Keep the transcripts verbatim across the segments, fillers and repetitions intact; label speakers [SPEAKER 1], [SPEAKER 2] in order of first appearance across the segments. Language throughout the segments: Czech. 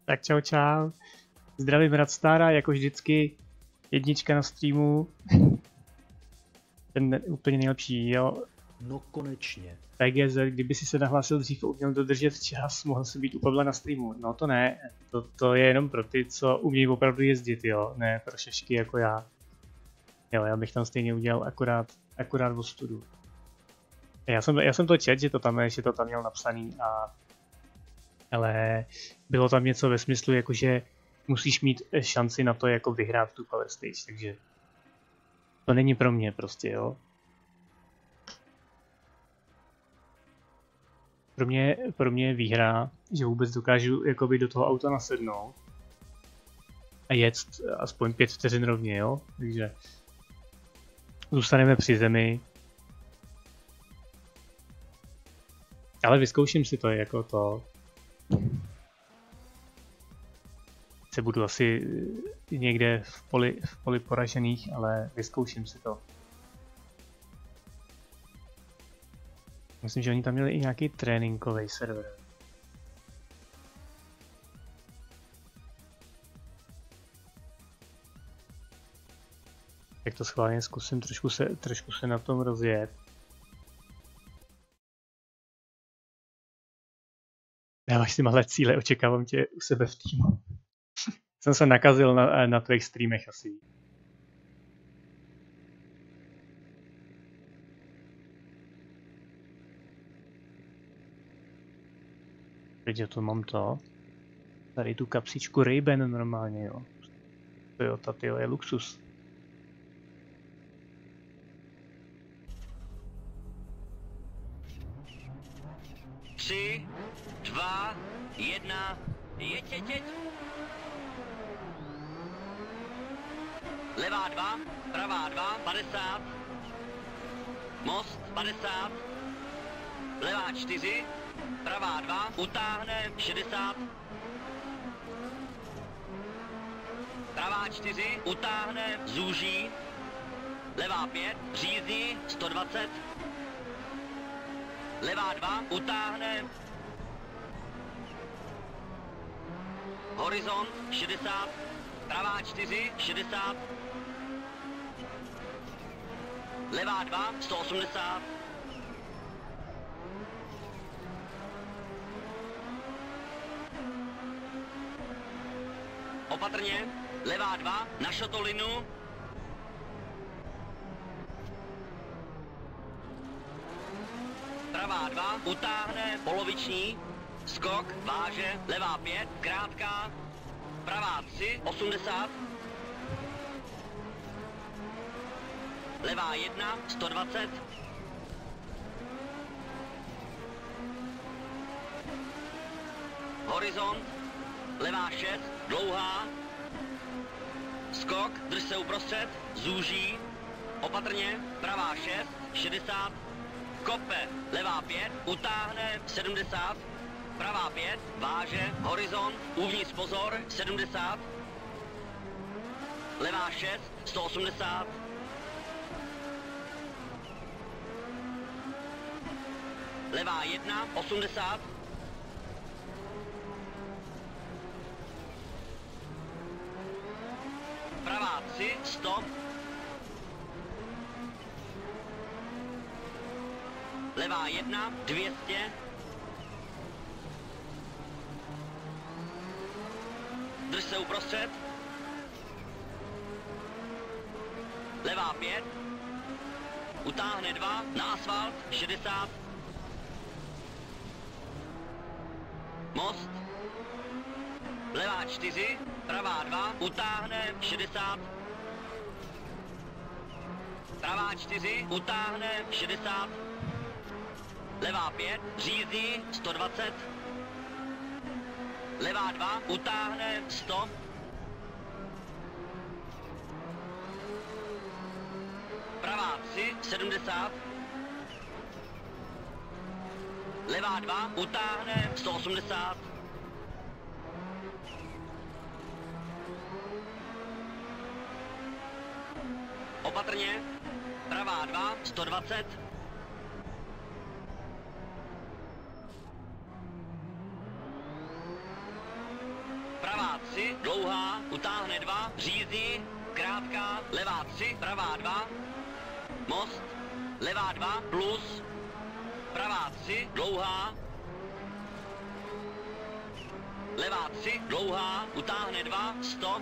[SPEAKER 1] Tak čau čau. Zdravím Radstára, jako vždycky. Jednička na streamu. Ten úplně nejlepší, jo.
[SPEAKER 2] No konečně.
[SPEAKER 1] P G Z, kdyby si se nahlásil dřív a uměl dodržet čas, mohl si být u Pavla na streamu. No to ne, to, to je jenom pro ty, co umějí opravdu jezdit, jo. Ne pro šešky jako já. Jo, já bych tam stejně udělal akorát, akorát ostudu. Já jsem, já jsem to čet, že to tam je, že to tam měl napsaný a... Ale bylo tam něco ve smyslu, jakože musíš mít šanci na to, jako vyhrát tu Power Stage, takže... To není pro mě prostě, jo. Pro mě, pro mě je výhra, že vůbec dokážu jakoby do toho auta nasednout a jet aspoň pět vteřin rovně, jo. Takže zůstaneme při zemi. Ale vyzkouším si to jako to. Se budu asi někde v poli, v poli poražených, ale vyzkouším si to. Myslím, že oni tam měli i nějaký tréninkový server. Tak to schválně zkusím trošku se, trošku se na tom rozjet. Dáváš si malé cíle, očekávám tě u sebe v týmu. Jsem se nakazil na, na tvých streamech asi. Teď já to mám to. Tady tu kapsičku Ray-Ban normálně, jo. Toyota, tyjo, je luxus.
[SPEAKER 3] Tři, dva, jedna, jeď, jeď, jeď. Levá dva, pravá dva, padesát. Most, padesát. Levá čtyři, pravá dva, utáhne, šedesát. Pravá čtyři, utáhne, zúží. Levá pět, řízní, sto dvacet. Levá dva, utáhne. Horizont, šedesát. Pravá čtyři, šedesát. Levá dva, sto osmdesát. Opatrně, levá dva, na šotolinu. Pravá dva, utáhne, poloviční. Skok, váže, levá pět, krátká. Pravá tři, osmdesát. Levá jedna, sto dvacet. Horizont. Levá šest, dlouhá. Skok, drž se uprostřed, zúží. Opatrně, pravá šest, šedesát. Kope, levá pět, utáhne, sedmdesát. Pravá pět, váže, horizont, uvnitř pozor, sedmdesát. Levá šest, sto osmdesát. Levá jedna, osmdesát. Pravá tři, sto. Levá jedna, dvě stě. Drž se uprostřed. Levá pět. Utáhne dva, na asfalt, šedesát. Most. Levá čtyři, pravá dva, utáhne, šedesát. Pravá čtyři, utáhne, šedesát. Levá pět, řízí, sto dvacet. Levá dva, utáhne, sto. Pravá tři, sedmdesát. Levá dva, utáhne, sto osmdesát. Opatrně. Pravá dva, sto dvacet. dlouhá, utáhne dva, řízí, krátká, levá tři, pravá dva, most, levá dva, plus, pravá tři, dlouhá, levá tři, dlouhá, utáhne dva, stop,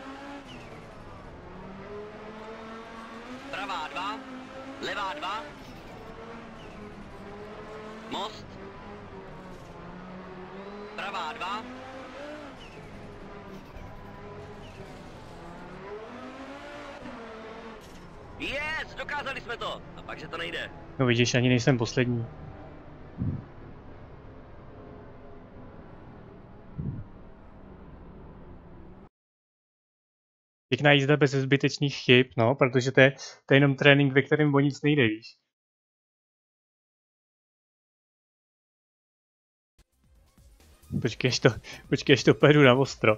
[SPEAKER 3] pravá dva, levá dva, most, pravá dva, yes, dokázali jsme to, a pak, že to nejde.
[SPEAKER 1] No vidíš, ani nejsem poslední. Pěkná jízda bez zbytečných chyb, no, protože to je, to je jenom trénink, ve kterém o nic nejde, víš. Počkej, až to, počkej, až to pojedu na ostro.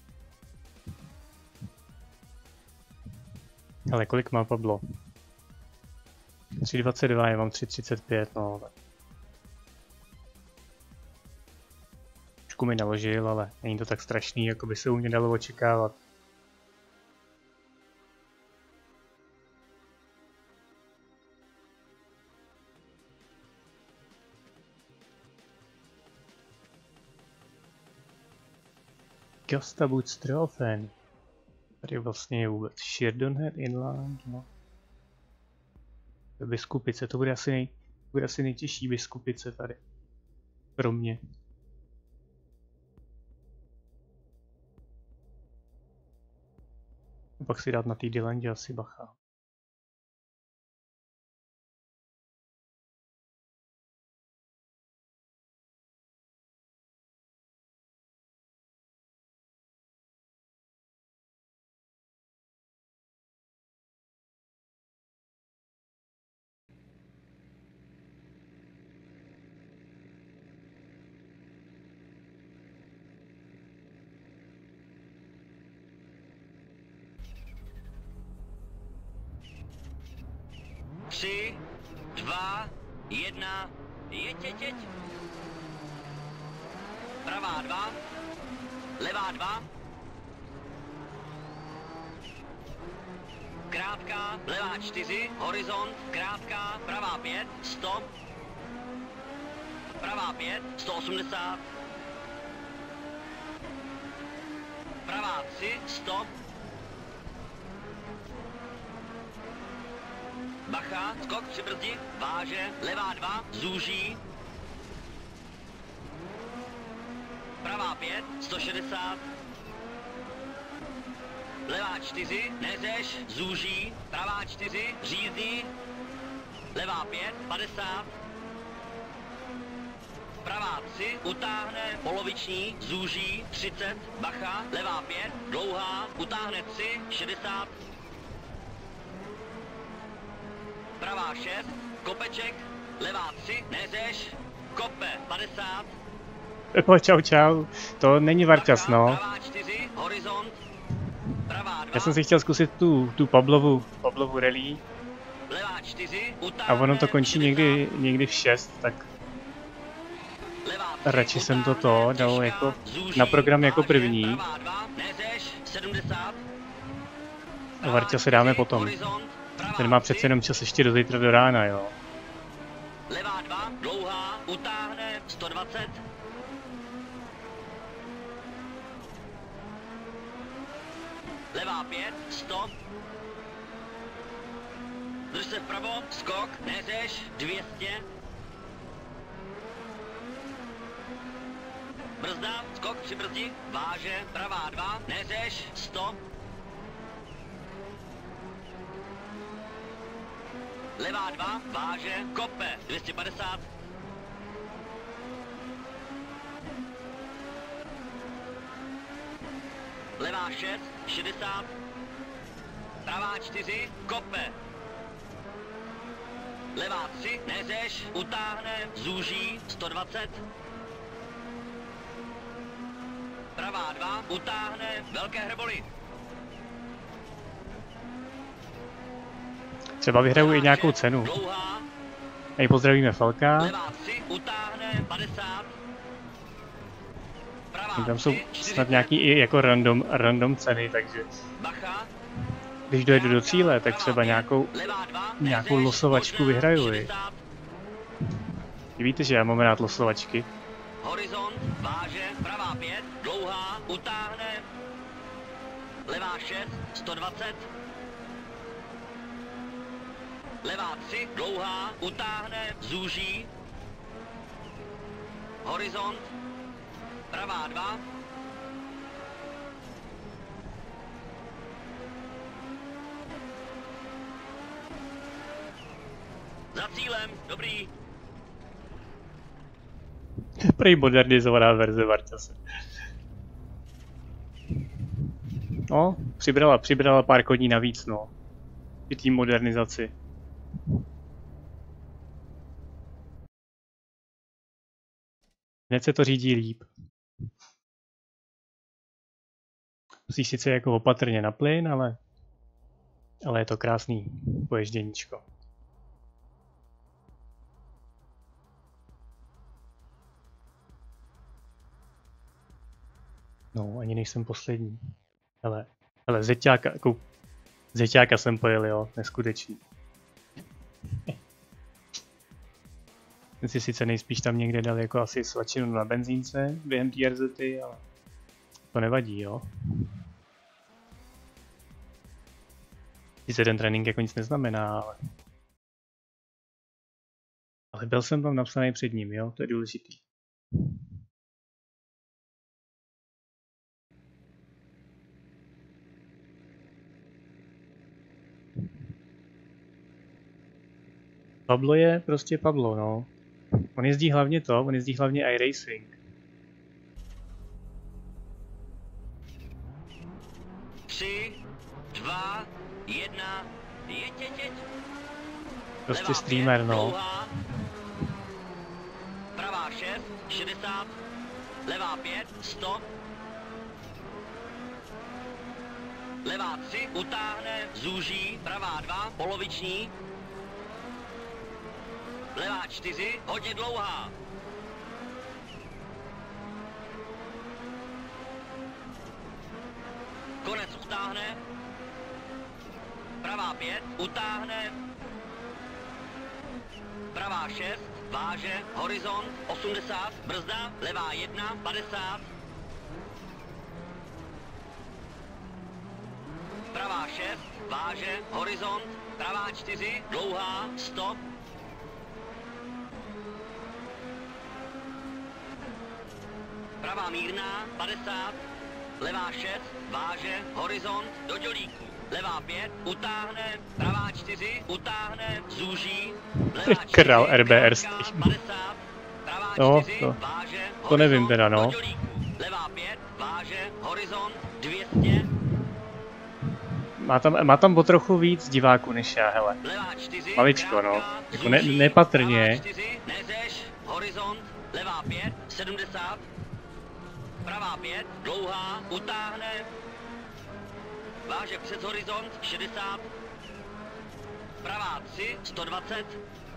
[SPEAKER 1] Ale kolik má Pablo? tři dvacet dva, já mám tři třicet pět, no. Trošku mi naložil, ale není to tak strašný, jako by se u mě dalo očekávat. Gastabootstrofen. Tady vlastně je vůbec Sheridan Inland, no. Biskupice, to bude asi, nej, bude asi nejtěžší Biskupice tady. Pro mě. A pak si dát na té Dylandě asi bacha.
[SPEAKER 3] Tři, dva, jedna, jeď, jeď, jeď. Pravá dva, levá dva. Krátká, levá čtyři, horizont, krátká, pravá pět, stop. Pravá pět, sto osmdesát. Pravá tři, stop. Bacha, skok, přibrzdi, váže, levá dva, zúží. Pravá pět, sto šedesát. Levá čtyři, nezeš, zúží. Pravá čtyři, řízí. Levá pět, padesát. Pravá tři, utáhne, poloviční, zúží, třicet. Bacha, levá pět, dlouhá, utáhne tři, šedesát. Pravá šest, kopeček, levá tři, nezeš, kope, padesát.
[SPEAKER 1] Pepo, čau, čau. To není varčas, no.
[SPEAKER 3] Pravá čtyři, horizont, pravá dva.
[SPEAKER 1] Já jsem si chtěl zkusit tu, tu Pablovu, Pablovu rally.
[SPEAKER 3] Levá čtyři,
[SPEAKER 1] A ono to končí někdy, někdy v šest, tak radši jsem to to dal jako na program jako první. A varčas se dáme potom. Ten má přece jenom čas ještě do zítra do rána, jo.
[SPEAKER 3] Levá dva, dlouhá, utáhne, sto dvacet. Levá pět, stop. Drž se vpravo, skok, nezeš, dvě stě. Brzda, skok, přibrzdi, váže, pravá dva, nezeš, stop. Levá dva, váže, kope, dvě stě padesát. Levá šest, šedesát. Pravá čtyři, kope. Levá tři, nezeš, utáhne, zúží, sto dvacet. Pravá dva, utáhne, velké hrboli.
[SPEAKER 1] Třeba vyhraju i nějakou cenu. Hej, pozdravíme Falka.
[SPEAKER 3] Levá tři, utáhne, padesát. Pravá
[SPEAKER 1] Tam jsou snad nějaký i jako random, random ceny, takže
[SPEAKER 3] Bacha,
[SPEAKER 1] když dojedu do cíle, tak třeba nějakou,
[SPEAKER 3] levá dva,
[SPEAKER 1] nějakou
[SPEAKER 3] nezeš,
[SPEAKER 1] losovačku
[SPEAKER 3] možná,
[SPEAKER 1] vyhraju. i.
[SPEAKER 3] šedesát,
[SPEAKER 1] Víte, že já mám rád losovačky.
[SPEAKER 3] horizont, váže, pravá pět, dlouhá, utáhne, levá šest, sto dvacet, levá tři, dlouhá, utáhne, zúží, horizont, pravá dva, za cílem, dobrý,
[SPEAKER 1] Prej modernizovaná verze Varťase. No, přibrala, přibrala pár koní navíc, no. I tým modernizaci. Hned se to řídí líp. Musíš sice jako opatrně na plyn, ale, ale je to krásný poježděníčko. No, ani nejsem poslední. Hele, hele, zeťáka, jako, zeťáka jsem pojel, jo, neskutečný. Ten si sice nejspíš tam někde dal jako asi svačinu na benzínce během té R Z ty, ale to nevadí, jo. Sice ten trénink jako nic neznamená, ale... Ale byl jsem tam napsaný před ním, jo, to je důležitý. Pablo je prostě Pablo, no. On jezdí hlavně to, on jezdí hlavně iRacing.
[SPEAKER 3] tři, dva, jedna, jeď, jeď, jeď.
[SPEAKER 1] Prostě
[SPEAKER 3] Levá
[SPEAKER 1] streamer,
[SPEAKER 3] pět,
[SPEAKER 1] no.
[SPEAKER 3] dlouhá. Pravá šest, šedesát, levá pět, sto. Levá tři, utáhne, zúží, pravá dva, poloviční. Levá čtyři, hodně dlouhá. Konec utáhne. Pravá pět, utáhne. Pravá šest, váže, horizont, osmdesát, brzda, levá jedna, padesát. Pravá šest, váže, horizont, pravá čtyři, dlouhá, stop. Pravá mírná, padesát, levá šest, váže, horizont, do dělíku. Levá pět, utáhne, pravá čtyři, utáhne, zúží, levá čtyři,
[SPEAKER 1] Král R B R
[SPEAKER 3] krátká,
[SPEAKER 1] stream.
[SPEAKER 3] padesát, pravá
[SPEAKER 1] No,
[SPEAKER 3] čtyři,
[SPEAKER 1] to-
[SPEAKER 3] váže,
[SPEAKER 1] to nevím
[SPEAKER 3] horizont,
[SPEAKER 1] teda, no.
[SPEAKER 3] do dělíku. Levá pět, váže, horizont, dvě stě,
[SPEAKER 1] Má tam, má tam o trochu víc diváků než já, hele.
[SPEAKER 3] levá čtyři,
[SPEAKER 1] Maličko, no.
[SPEAKER 3] krátká,
[SPEAKER 1] Jako ne-
[SPEAKER 3] zúží,
[SPEAKER 1] nepatrně.
[SPEAKER 3] pravá čtyři, nezeš, horizont, levá pět, sedmdesát, pravá pět, dlouhá, utáhne, váže přes horizont, šedesát, pravá tři, sto dvacet,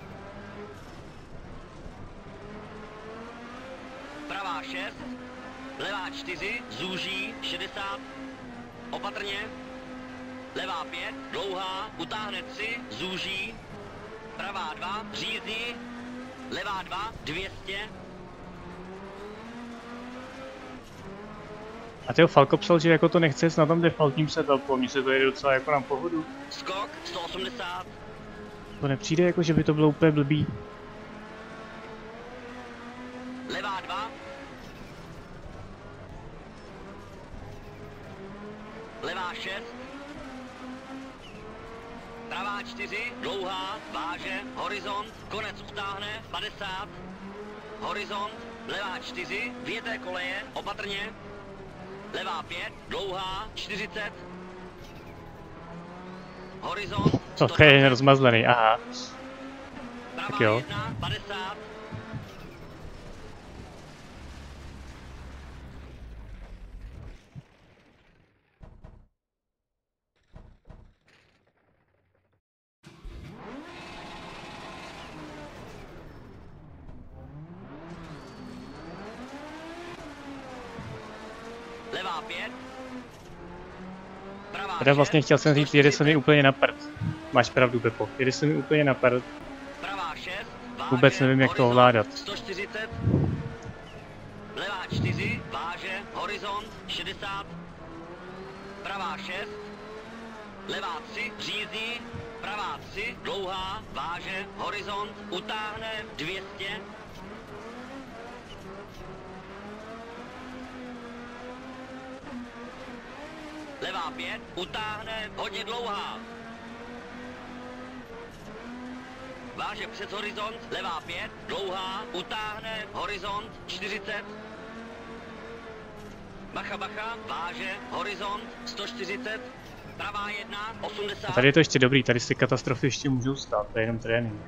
[SPEAKER 3] pravá šest, levá čtyři, zúží, šedesát, opatrně, levá pět, dlouhá, utáhne tři, zúží, pravá dva, řídí, levá dva, dvě stě,
[SPEAKER 1] A tyjo, Falko psal, že jako to nechce jít na tom defaultním setupu, mně se to jde docela jako na pohodu.
[SPEAKER 3] skok, sto osmdesát,
[SPEAKER 1] To nepřijde jako, že by to bylo úplně blbý.
[SPEAKER 3] levá dva, levá šest, pravá čtyři, dlouhá, váže, horizont, konec utáhne, padesát, horizont, levá čtyři, vyjeté koleje, opatrně, levá pět, dlouhá, čtyřicet, horizont, sto
[SPEAKER 1] To je
[SPEAKER 3] dvacet,
[SPEAKER 1] rozmazlený, aha.
[SPEAKER 3] pravá
[SPEAKER 1] tak jo.
[SPEAKER 3] jedna, padesát, levá pět, pravá
[SPEAKER 1] Teda vlastně
[SPEAKER 3] šest,
[SPEAKER 1] chtěl jsem říct, jede se mi
[SPEAKER 3] sto čtyřicet,
[SPEAKER 1] úplně na prd. Máš pravdu, Pepo. Jede se mi úplně na prd.
[SPEAKER 3] pravá šest, váže,
[SPEAKER 1] Vůbec nevím, jak to
[SPEAKER 3] horizont,
[SPEAKER 1] ovládat.
[SPEAKER 3] sto čtyřicet, levá čtyři, váže, horizont, šedesát, pravá šest, levá tři, řízdí, pravá tři, dlouhá, váže, horizont, utáhne, dvě stě, levá pět, utáhne, hodně dlouhá. Váže přes horizont, levá pět, dlouhá, utáhne, horizont, čtyřicet. Bacha, bacha, váže, horizont, sto čtyřicet. Pravá jedna, osmdesát.
[SPEAKER 1] A tady je to ještě dobrý, tady si katastrofy ještě můžou stát, to je jenom trénink.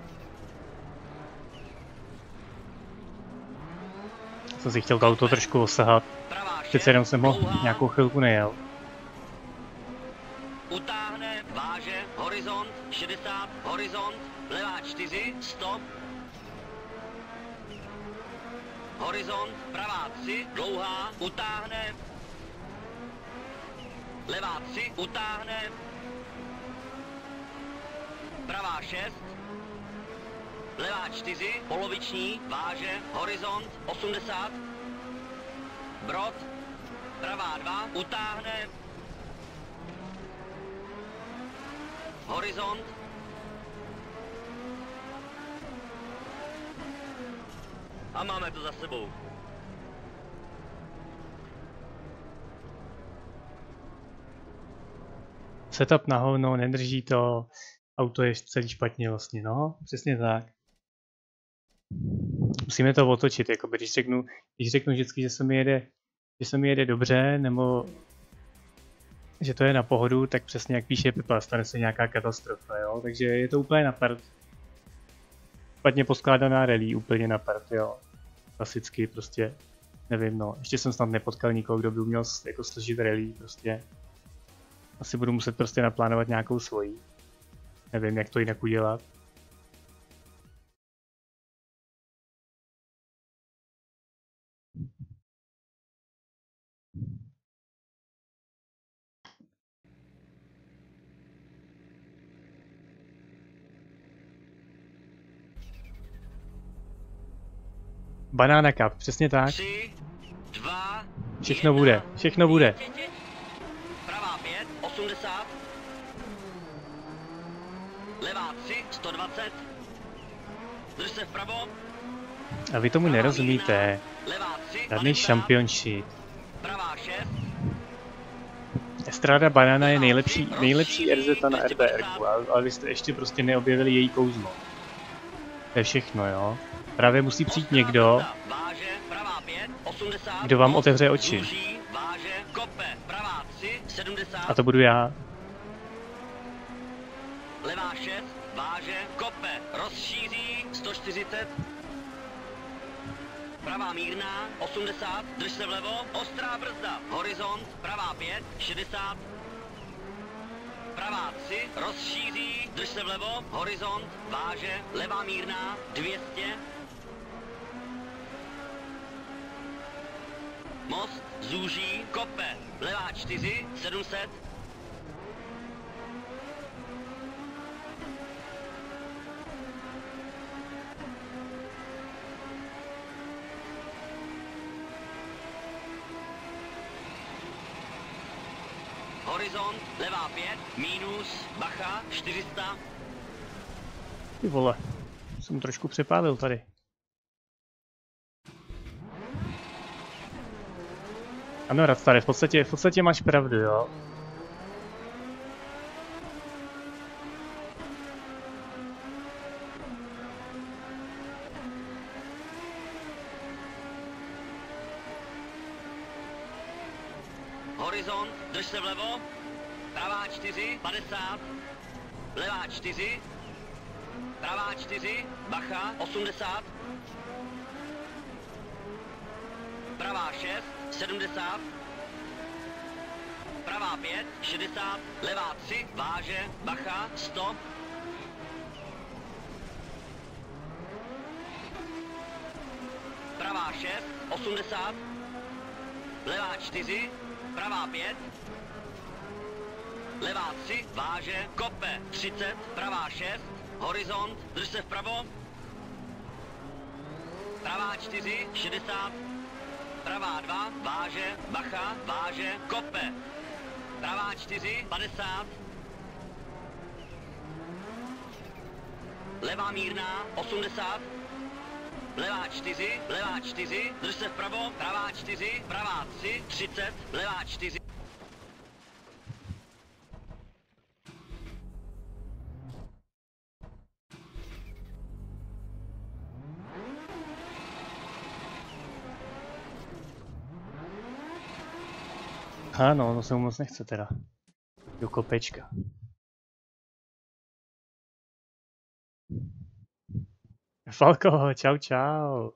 [SPEAKER 1] Jsem si chtěl to auto trošku osahat. Přece jenom jsem ho nějakou chvilku nejel.
[SPEAKER 3] Utáhne, váže, horizont, šedesát, horizont, levá čtyři, stop. Horizont, pravá tři, dlouhá, utáhne. Levá tři, utáhne. Pravá šest. Levá čtyři, poloviční, váže, horizont, osmdesát. Brod, pravá dva, utáhne. Horizont. A máme to za sebou.
[SPEAKER 1] Setup na hovno, nedrží to, auto je celý špatně vlastně, no, přesně tak. Musíme to otočit, jako když řeknu, když řeknu vždycky, že se mi jede, že se mi jede dobře, nebo že to je na pohodu, tak přesně jak píše Pepa, stane se nějaká katastrofa, jo, takže je to úplně na prd. Špatně poskládaná rally, úplně na prd, jo. Klasicky prostě, nevím, no, ještě jsem snad nepotkal nikoho, kdo by uměl jako složit rally, prostě. Asi budu muset prostě naplánovat nějakou svoji. Nevím, jak to jinak udělat. Banana Cup, přesně tak.
[SPEAKER 3] tři, dva,
[SPEAKER 1] Všechno bude, všechno bude.
[SPEAKER 3] Pravá pět, osmdesát. Levá tři, sto dvacet. Drž se vpravo.
[SPEAKER 1] A vy tomu nerozumíte.
[SPEAKER 3] Levá tři,
[SPEAKER 1] Žádný
[SPEAKER 3] padesát.
[SPEAKER 1] championship.
[SPEAKER 3] Pravá šest.
[SPEAKER 1] Estrada Banana je nejlepší, nejlepší R Z na R B R, ale vy jste ještě prostě neobjevili její kouzlo. To je všechno, jo. Právě musí přijít někdo,
[SPEAKER 3] Váže, pravá pět, osmdesát.
[SPEAKER 1] kdo vám otevře oči.
[SPEAKER 3] Zúží, váže, kope, pravá tři, sedmdesát.
[SPEAKER 1] A to budu já.
[SPEAKER 3] Levá šest, váže, kope, rozšíří, sto čtyřicet. Pravá mírná, osmdesát, drž se vlevo, ostrá brzda, horizont, pravá pět, šedesát. Pravá tři, rozšíří, drž se vlevo, horizont, váže, levá mírná, dvě stě. Most, zúží, kope, levá čtyři, sedm set. Horizont, levá pět, mínus, bacha, čtyři sta.
[SPEAKER 1] Ty vole, jsem trošku přepálil tady. Ano, Radstare, v podstatě, v podstatě máš pravdu, jo.
[SPEAKER 3] Horizont, drž se vlevo, pravá čtyři, padesát, levá čtyři, pravá čtyři, bacha, osmdesát, pravá šest, sedmdesát, pravá pět, šedesát, levá tři, váže, bacha, sto, pravá šest, osmdesát, levá čtyři, pravá pět, levá tři, váže, kope, třicet, pravá šest, horizont, drž se vpravo, pravá čtyři, šedesát, pravá dva, váže, bacha, váže, kope, pravá čtyři, padesát, levá mírná, osmdesát, levá čtyři, levá čtyři, drž se vpravo, pravá čtyři, pravá tři, třicet, levá čtyři.
[SPEAKER 1] Ano, to se mu moc nechce teda. Do kopečka. Falko, čau čau.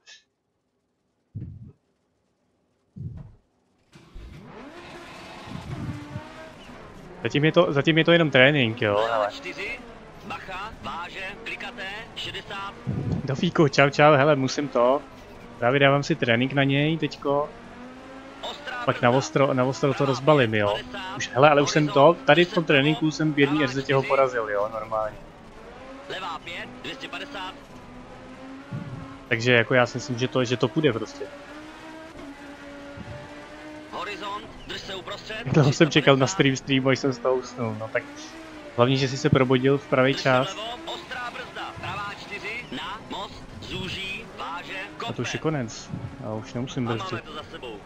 [SPEAKER 1] Zatím je to, zatím je to jenom trénink, jo.
[SPEAKER 3] Levá čtyři, bacha, váže, klikaté, šedesát.
[SPEAKER 1] Dofíku, čau čau, hele, musím to. Právě dávám si trénink na něj teďko. Pak na ostro, na ostro to rozbalím, jo. Už, hele, ale už jsem to, tady v tom tréninku jsem v jedný R Z ho porazil, jo, normálně.
[SPEAKER 3] Levá pět, dvě stě padesát.
[SPEAKER 1] Takže jako já si myslím, že to, že to půjde prostě.
[SPEAKER 3] Horizont, drž se uprostřed.
[SPEAKER 1] Jak dlouho jsem čekal na stream streamu, až jsem z toho usnul, no tak. Hlavně, že jsi se probudil v pravý čas.
[SPEAKER 3] Ostrá brzda, pravá čtyři, na, most, zúží, váže, kope.
[SPEAKER 1] A to už je konec. Já už nemusím brzdit.
[SPEAKER 3] Máme to za sebou.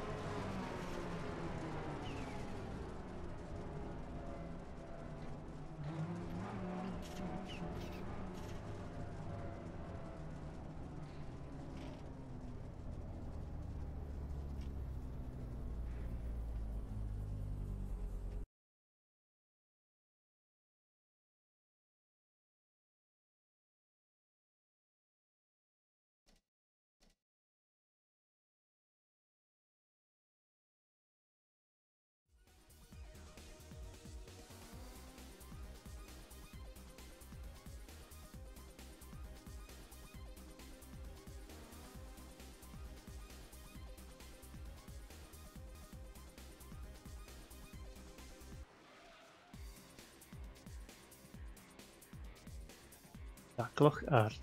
[SPEAKER 1] Tak, Loch Art.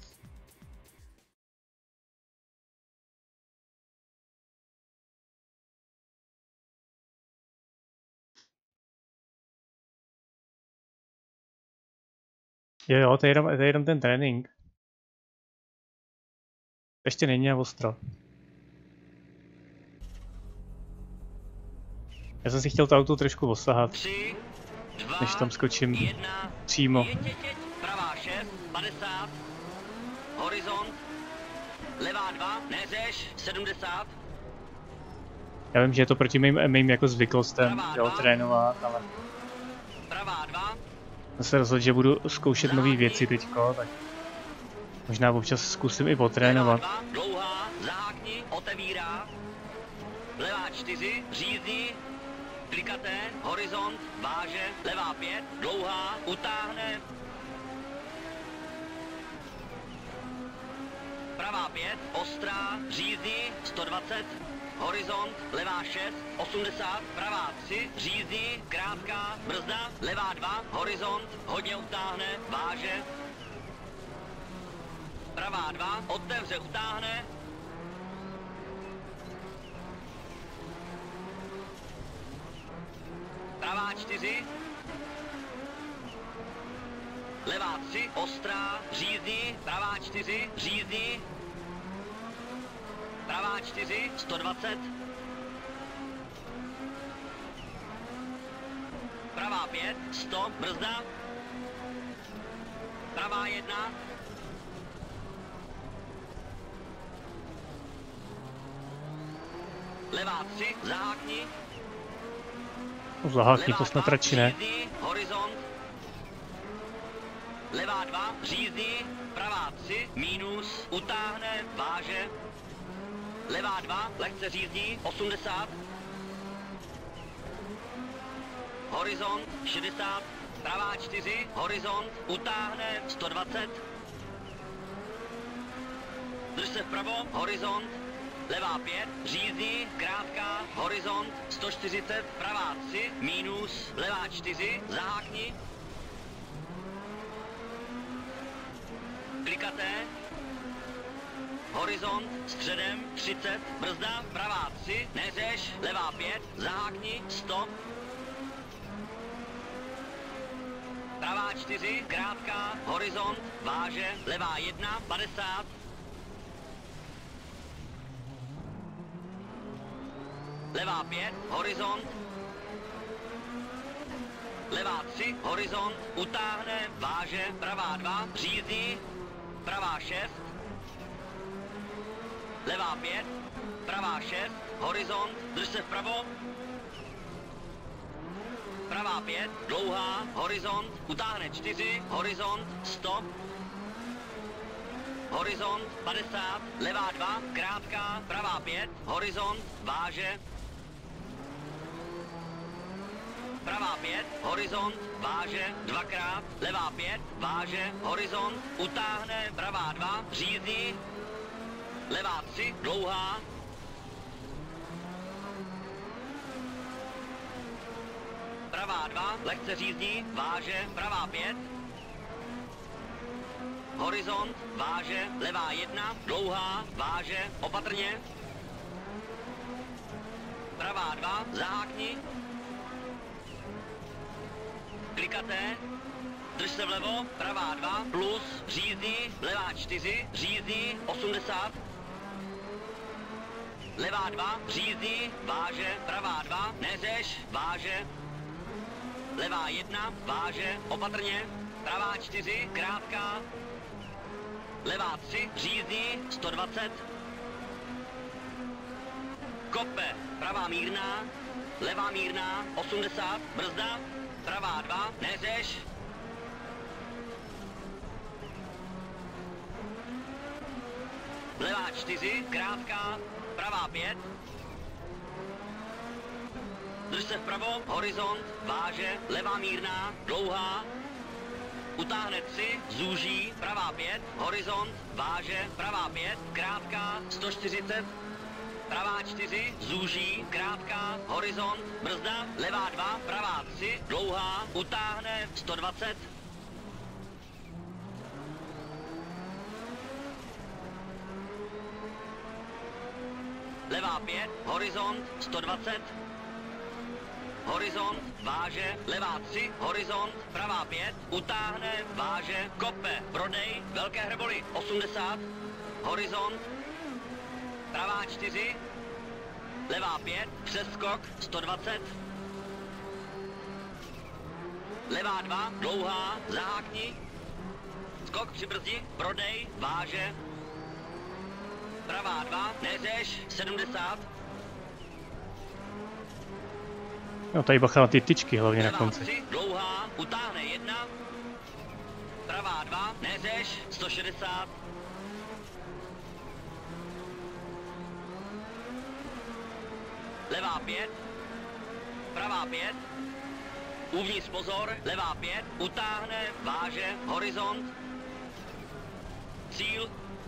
[SPEAKER 1] Jo, jo, to je jenom, to je jenom ten trénink. Ještě není na ostro. Já jsem si chtěl to auto trošku osahat,
[SPEAKER 3] tři, dva,
[SPEAKER 1] než tam skočím
[SPEAKER 3] jedna,
[SPEAKER 1] přímo.
[SPEAKER 3] jeď, jeď, jeď. Pravá šest, padesát, horizont, levá dva, neřeš, sedmdesát.
[SPEAKER 1] Já vím, že je to proti mým, mým jako zvyklostem, jo, trénovat, ale
[SPEAKER 3] pravá dva,
[SPEAKER 1] jsem se rozhodl, že budu zkoušet nové věci teďko, tak možná občas zkusím i potrénovat.
[SPEAKER 3] levá dva, dlouhá, zahákni, otevírá, levá čtyři, řízdí, klikaté, horizont, váže, levá pět, dlouhá, utáhne, pravá pět, ostrá, řízdí, sto dvacet, horizont, levá šest, osmdesát, pravá tři, řízdí, krátká, brzda, levá dva, horizont, hodně utáhne, váže, pravá dva, otevře, utáhne, pravá čtyři, levá tři, ostrá, řízdí, pravá čtyři, řízdí, pravá čtyři, sto dvacet, pravá pět, sto, brzda, pravá jedna, levá tři, zahákni,
[SPEAKER 1] Zahákni to snad radši ne.
[SPEAKER 3] řízdí, horizont, levá dva, řízdí, pravá tři, mínus, utáhne, váže, levá dva, lehce řízdí, osmdesát, horizont, šedesát, pravá čtyři, horizont, utáhne, sto dvacet, drž se vpravo, horizont, levá pět, řízní, krátká, horizont, sto čtyřicet, pravá tři, mínus, levá čtyři, zahákni. Klikaté. Horizont, středem, třicet, brzda, pravá tři, neřeš, levá pět, zahákni, stop. Pravá čtyři, krátká, horizont, váže, levá jedna, padesát. Levá pět, horizont. Levá tři, horizont, utáhne, váže, pravá dva, řízní, pravá šest. Levá pět, pravá šest, horizont, drž se vpravo. Pravá pět, dlouhá, horizont, utáhne čtyři, horizont, stop. Horizont, padesát, levá dva, krátká, pravá pět, horizont, váže. Pravá pět, horizont, váže, dvakrát, levá pět, váže, horizont, utáhne, pravá dva, řízní. Levá tři, dlouhá. Pravá dva, lehce řízní, váže, pravá pět. Horizont, váže, levá jedna, dlouhá, váže, opatrně. Pravá dva, zahákni. Klikaté. Drž se vlevo, pravá dva, plus, řízní, levá čtyři, řízní, osmdesát. Levá dva, řízní, váže, pravá dva, neřeš, váže. Levá jedna, váže, opatrně. Pravá čtyři, krátká. Levá tři, řízní, sto dvacet. Kope, pravá mírná. Levá mírná, osmdesát, brzda. Pravá dva, neřeš. Levá čtyři, krátká. Pravá pět. Drž se vpravo, horizont, váže, levá mírná, dlouhá. Utáhne tři, zúží, pravá pět, horizont, váže, pravá pět, krátká, sto čtyřicet. Pravá čtyři, zúží, krátká, horizont, brzda, levá dva, pravá tři, dlouhá, utáhne, sto dvacet. Levá pět, horizont, sto dvacet. Horizont, váže, levá tři, horizont, pravá pět, utáhne, váže, kope, prodej, velké hrboly, osmdesát. Horizont, pravá čtyři, levá pět, přeskok, sto dvacet. Levá dva, dlouhá, zahákni. Skok při brzdi, prodej, váže. Pravá dva, neřeš, sedmdesát.
[SPEAKER 1] No tady bacha na ty tyčky hlavně na konci.
[SPEAKER 3] tři, dlouhá, utáhne jedna. Pravá dva, neřeš, sto šedesát. Levá pět. Pravá pět. Uvnitř pozor, levá pět, utáhne, váže, horizont. Cíl.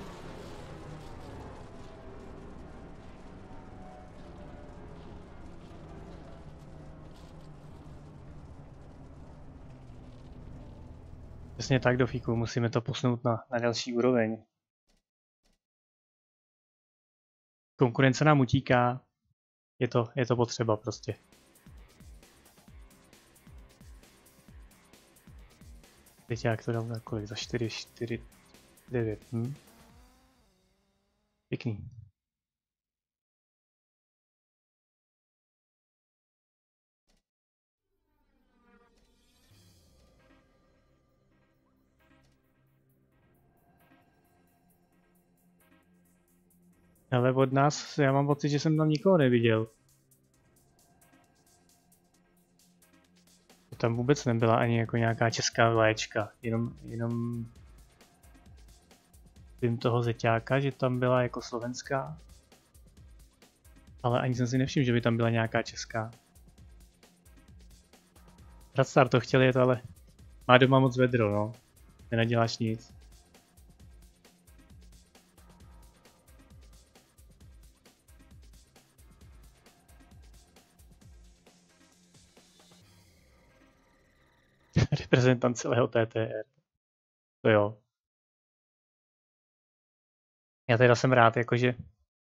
[SPEAKER 1] Přesně tak, do fíku, musíme to posunout na, na další úroveň. Konkurence nám utíká, je to, je to potřeba prostě. Teď jak to dám za kolik? Za čtyři, čtyři, devět. Hm? Pěkný. Ale od nás, já mám pocit, že jsem tam nikoho neviděl. Tam vůbec nebyla ani jako nějaká česká vlaječka, jenom, jenom vím toho zeťáka, že tam byla jako slovenská, ale ani jsem si nevšiml, že by tam byla nějaká česká. Radstar to chtěl jet, ale má doma moc vedro, no, nenaděláš nic. reprezentant celého T T R. To jo. Já teda jsem rád, jakože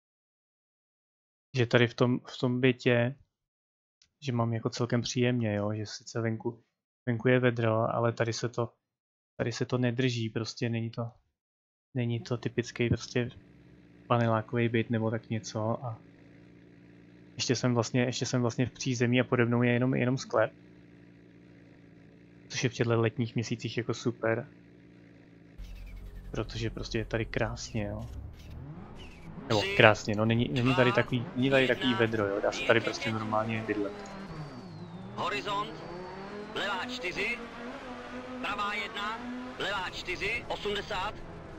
[SPEAKER 1] že tady v tom, v tom bytě, že mám jako celkem příjemně, jo, že sice venku, venku je vedro, ale tady se to, tady se to nedrží, prostě není to, není to typický prostě panelákový byt nebo tak něco a ještě jsem vlastně, ještě jsem vlastně v přízemí a pode mnou je jenom, jenom sklep. Což je v těchto letních měsících jako super. Protože prostě je tady krásně, jo. Nebo krásně, no není, není tady takový, není tady takový vedro, jo, dá se tady prostě normálně bydlet.
[SPEAKER 3] Horizont, levá čtyři, pravá jedna, levá čtyři, osmdesát.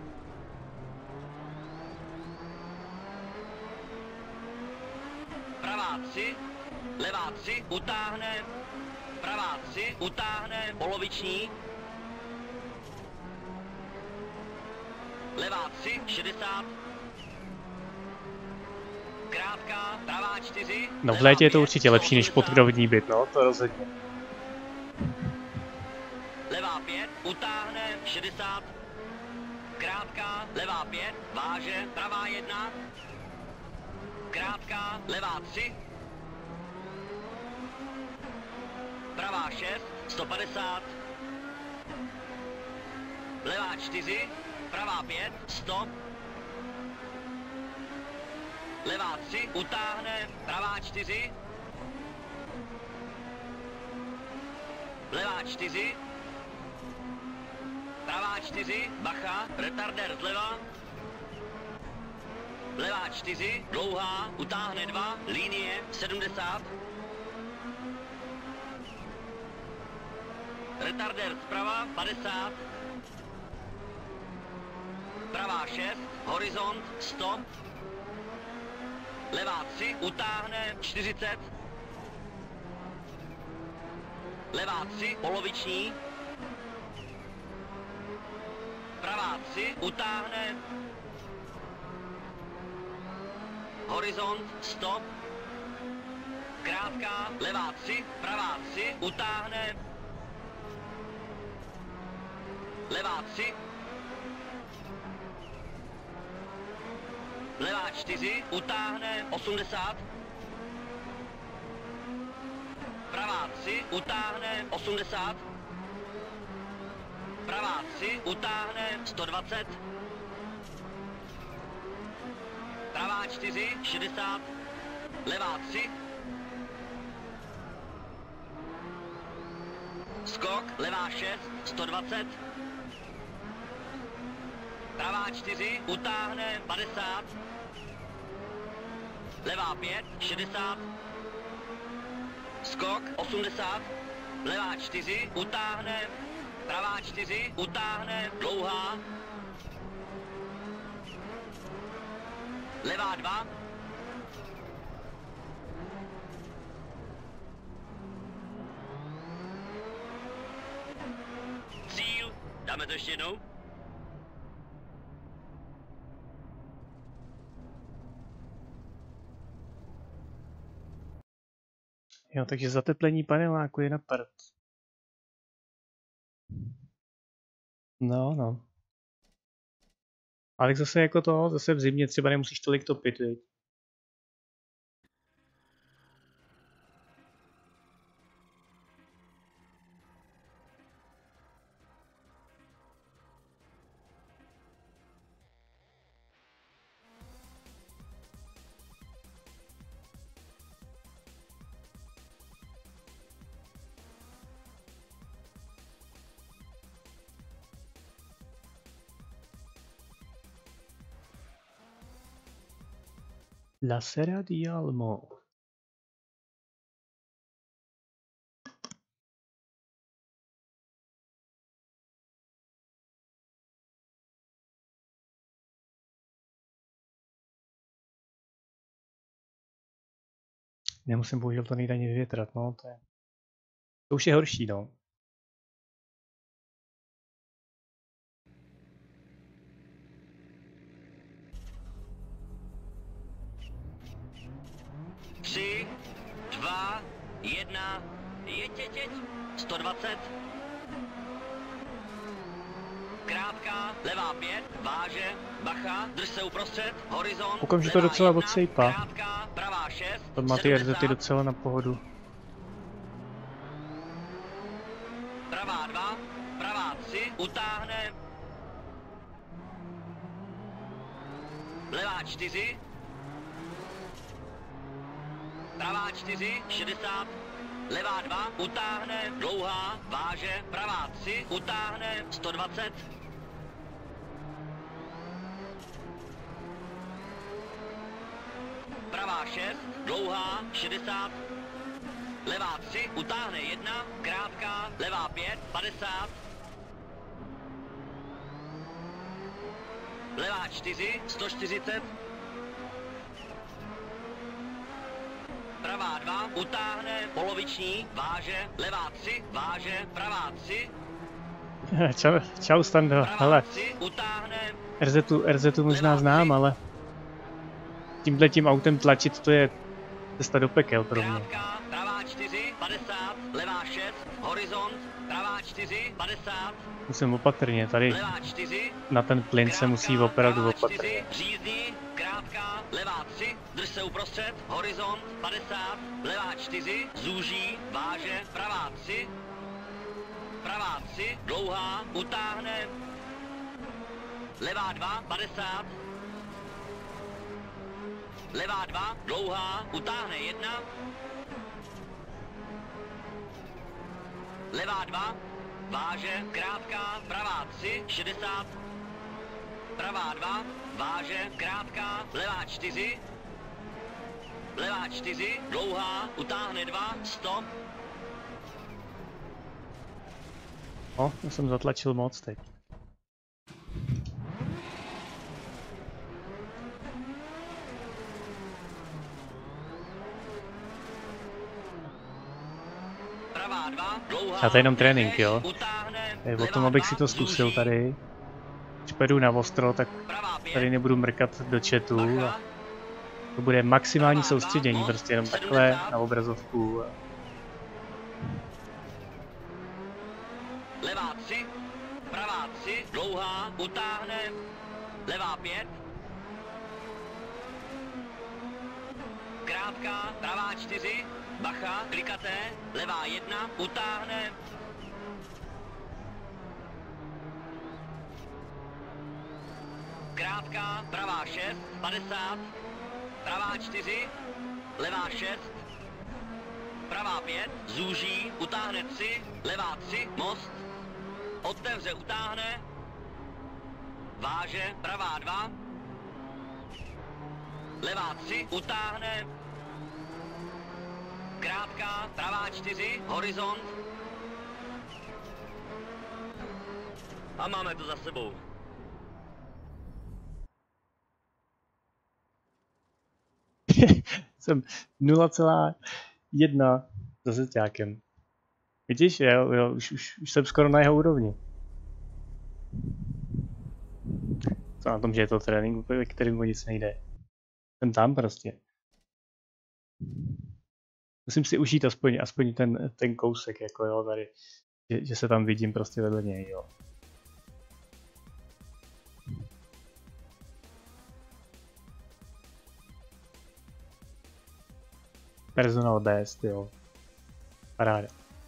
[SPEAKER 3] Pravá tři, levá tři, utáhne, pravá tři, utáhne, poloviční. Levá tři, šedesát. Krátká, pravá čtyři.
[SPEAKER 1] No v létě je to určitě lepší než podkrovodní byt, no, to rozhodně.
[SPEAKER 3] Levá pět, utáhne, šedesát. Krátká, levá pět, váže, pravá jedna. Krátká, levá tři. Pravá šest, sto padesát. Levá čtyři, pravá pět, sto. Levá tři, utáhne, pravá čtyři. Levá čtyři. Pravá čtyři, bacha, retardér zleva. Levá čtyři, dlouhá, utáhne dva, linie, sedmdesát. Retardér zprava, padesát. Pravá šest, horizont, sto. Levá tři, utáhne, čtyřicet. Levá tři, poloviční. Pravá tři, utáhne. Horizont, stop. Krátká, levá tři, pravá tři, utáhne. Levá tři. Levá čtyři, utáhne, osmdesát. Pravá tři, utáhne, osmdesát. Pravá tři, utáhne, sto dvacet. Pravá čtyři, šedesát. Levá tři. Skok, levá šest, sto dvacet. Pravá čtyři, utáhne, padesát. Levá pět, šedesát. Skok, osmdesát. Levá čtyři, utáhne. Pravá čtyři, utáhne, dlouhá. Levá dva. Cíl, dáme to ještě jednou.
[SPEAKER 1] Jo, takže zateplení paneláku je na prd. No, no. Ale zase jako to, zase v zimě třeba nemusíš tolik topit, viď? La Sera di Almo. Nemusím bohužel to nejde ani vyvětrat, no to je... To už je horší, no.
[SPEAKER 3] Tři, dva, jedna, jeď, jeď, jeď, sto dvacet. krátká, levá pět, váže, bacha, drž se uprostřed, horizont,
[SPEAKER 1] Koukám, že to docela odsejpá.
[SPEAKER 3] krátká, pravá šest,
[SPEAKER 1] To má ty R Z docela na pohodu.
[SPEAKER 3] pravá dva, pravá tři, utáhne, levá čtyři, pravá čtyři, šedesát, levá dva, utáhne, dlouhá, váže, pravá tři, utáhne, sto dvacet, pravá šest, dlouhá, šedesát, levá tři, utáhne jedna, krátká, levá pět, padesát, levá čtyři, sto čtyřicet, pravá dva, utáhne, poloviční, váže, levá tři, váže, pravá tři,
[SPEAKER 1] Čau, čau Stando, hele,
[SPEAKER 3] tři, utáhne,
[SPEAKER 1] R Z tu, R Z tu možná znám, ale tímhle tím autem tlačit, to je cesta do pekel pro mě.
[SPEAKER 3] krátká, pravá čtyři, padesát, levá šest, horizont, pravá čtyři, padesát,
[SPEAKER 1] Musím opatrně, tady
[SPEAKER 3] levá čtyři,
[SPEAKER 1] na ten plyn se musí
[SPEAKER 3] krátká,
[SPEAKER 1] opravdu
[SPEAKER 3] pravá
[SPEAKER 1] opatrně.
[SPEAKER 3] čtyři, řízní, krátká, levá tři, drž se uprostřed, horizont, padesát, levá čtyři, zúží, váže, pravá tři, pravá tři, dlouhá, utáhne, levá dva, padesát, levá dva, dlouhá, utáhne jedna, levá dva, váže, krátká, pravá tři, šedesát, pravá dva, váže, krátká, levá čtyři, levá čtyři, dlouhá, utáhne dva, sto,
[SPEAKER 1] O, já jsem zatlačil moc teď.
[SPEAKER 3] pravá dva, dlouhá,
[SPEAKER 1] A to je jenom trénink, jo?
[SPEAKER 3] utáhne,
[SPEAKER 1] Je o
[SPEAKER 3] levá
[SPEAKER 1] tom, abych
[SPEAKER 3] dva,
[SPEAKER 1] si to zkusil
[SPEAKER 3] zúží,
[SPEAKER 1] tady. Když pojedu na ostro, tak
[SPEAKER 3] pravá pět,
[SPEAKER 1] tady nebudu mrkat do chatu a
[SPEAKER 3] bacha,
[SPEAKER 1] to bude maximální soustředění, prostě jenom takhle na obrazovku.
[SPEAKER 3] levá tři, pravá tři, dlouhá, utáhne, levá pět, krátká, pravá čtyři, bacha, klikaté, levá jedna, utáhne, krátká, pravá šest, padesát, pravá čtyři, levá šest, pravá pět, zúží, utáhne tři, levá tři, most, otevře, utáhne, váže, pravá dva, levá tři, utáhne, krátká, pravá čtyři, horizont, a máme to za sebou.
[SPEAKER 1] Jsem nula celá jedna za seťákem. Vidíš, jo, jo, už, už, už jsem skoro na jeho úrovni. Co na tom, že je to trénink, ve kterém o nic nejde. Jsem tam prostě. Musím si užít aspoň, aspoň ten, ten kousek, jako jo, tady. Že, že se tam vidím prostě vedle něj, jo. Personal best, jo. Paráda.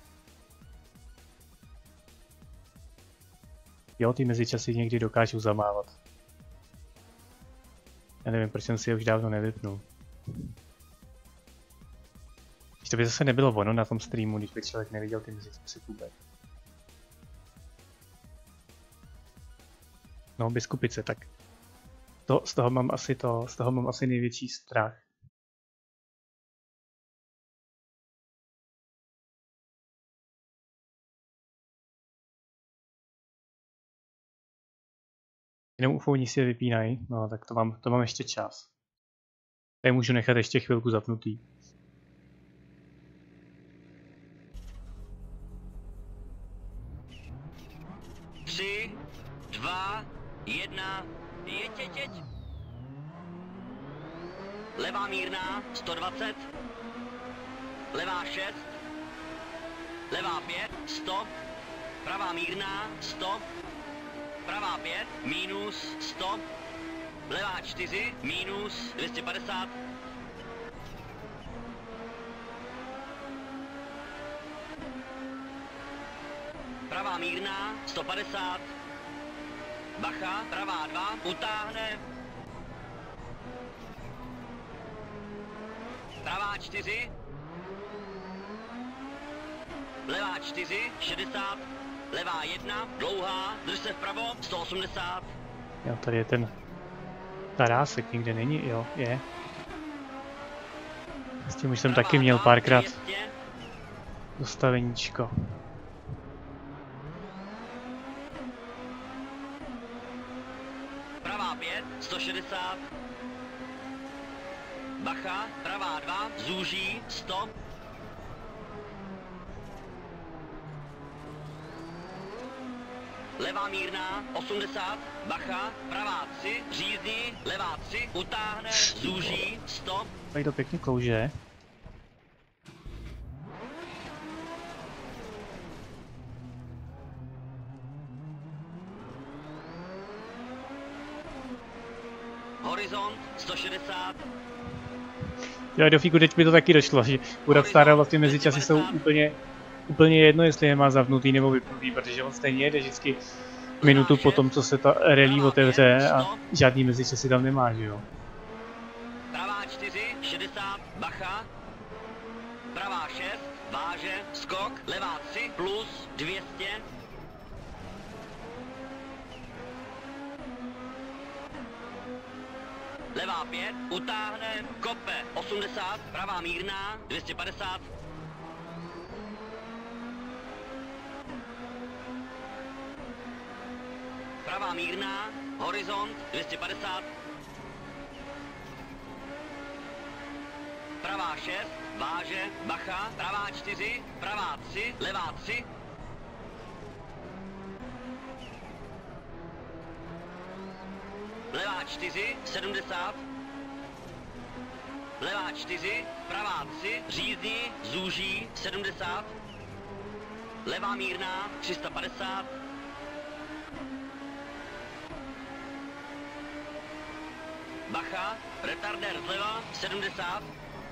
[SPEAKER 1] Jo, ty mezičasy někdy dokážu zamávat. Já nevím, proč jsem si je už dávno nevypnul. Když to by zase nebylo ono na tom streamu, když by člověk neviděl ty mezičasy vůbec. No, biskupice, tak. To, z toho mám asi to, z toho mám asi největší strach. Jenom ufouní si je vypínají, no tak to mám, to mám ještě čas. Tady můžu nechat ještě chvilku zapnutý.
[SPEAKER 3] Tři, dva, jedna, jeď, jeď, jeď. Levá mírná, sto dvacet. Levá šest. Levá pět, sto. Pravá mírná, sto. pravá pět, minus sto, levá čtyři, minus dvě stě padesát. Pravá mírná, sto padesát. Bacha, pravá dva, utáhne. Pravá čtyři. Levá čtyři, šedesát. Levá jedna, dlouhá, drž se vpravo, sto osmdesát.
[SPEAKER 1] Jo, tady je ten tarásek, nikde není, jo, je. S tím už jsem
[SPEAKER 3] Pravá
[SPEAKER 1] taky měl
[SPEAKER 3] dva,
[SPEAKER 1] párkrát
[SPEAKER 3] dvě stě.
[SPEAKER 1] dostaveníčko.
[SPEAKER 3] Pravá pět, sto šedesát. Bacha, pravá dva, zúží, sto. Levá mírná, osmdesát. Bacha, pravá tři, řízní, levá tři, utáhne, zúží, sto.
[SPEAKER 1] Tady to pěkně klouže.
[SPEAKER 3] Horizont, sto šedesát.
[SPEAKER 1] Jo, do fíku, teď mi to taky došlo, že u Rockstara vlastně mezičasy jsou úplně, úplně jedno, jestli je má zavnutý nebo vypnutý, protože on stejně jede vždycky minutu po tom, co se ta rally otevře a žádný mezičasy tam nemá, že jo.
[SPEAKER 3] Pravá čtyři, šedesát, bacha. Pravá šest, váže, skok, levá tři, plus dvě stě. Levá pět, utáhne, kope, osmdesát, pravá mírná, dvě stě padesát. Pravá mírná, horizont, dvě stě padesát. Pravá šest, váže, bacha, pravá čtyři, pravá tři, levá tři. Levá čtyři, sedmdesát. Levá čtyři, pravá tři, řízní, zúží, sedmdesát. Levá mírná, tři sta padesát. Bacha, retardér zleva, sedmdesát.